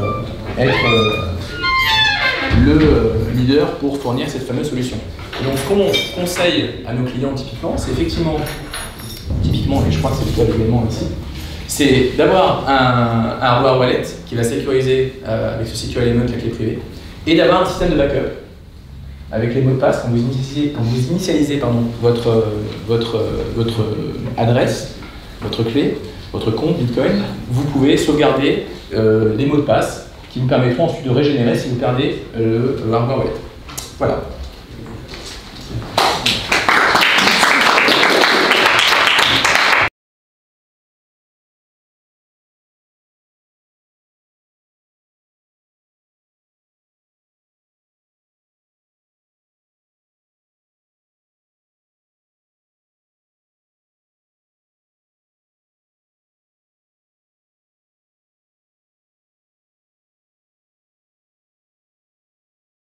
le leader pour fournir cette fameuse solution. Et donc ce qu'on conseille à nos clients typiquement, c'est effectivement, et je crois que c'est le cas également ici, c'est d'avoir un hardware wallet qui va sécuriser avec ce secure element la clé privée, et d'avoir un système de backup avec les mots de passe. Quand vous initialisez votre adresse, votre clé, votre compte Bitcoin, vous pouvez sauvegarder les mots de passe qui vous permettront ensuite de régénérer si vous perdez le hardware wallet. Voilà.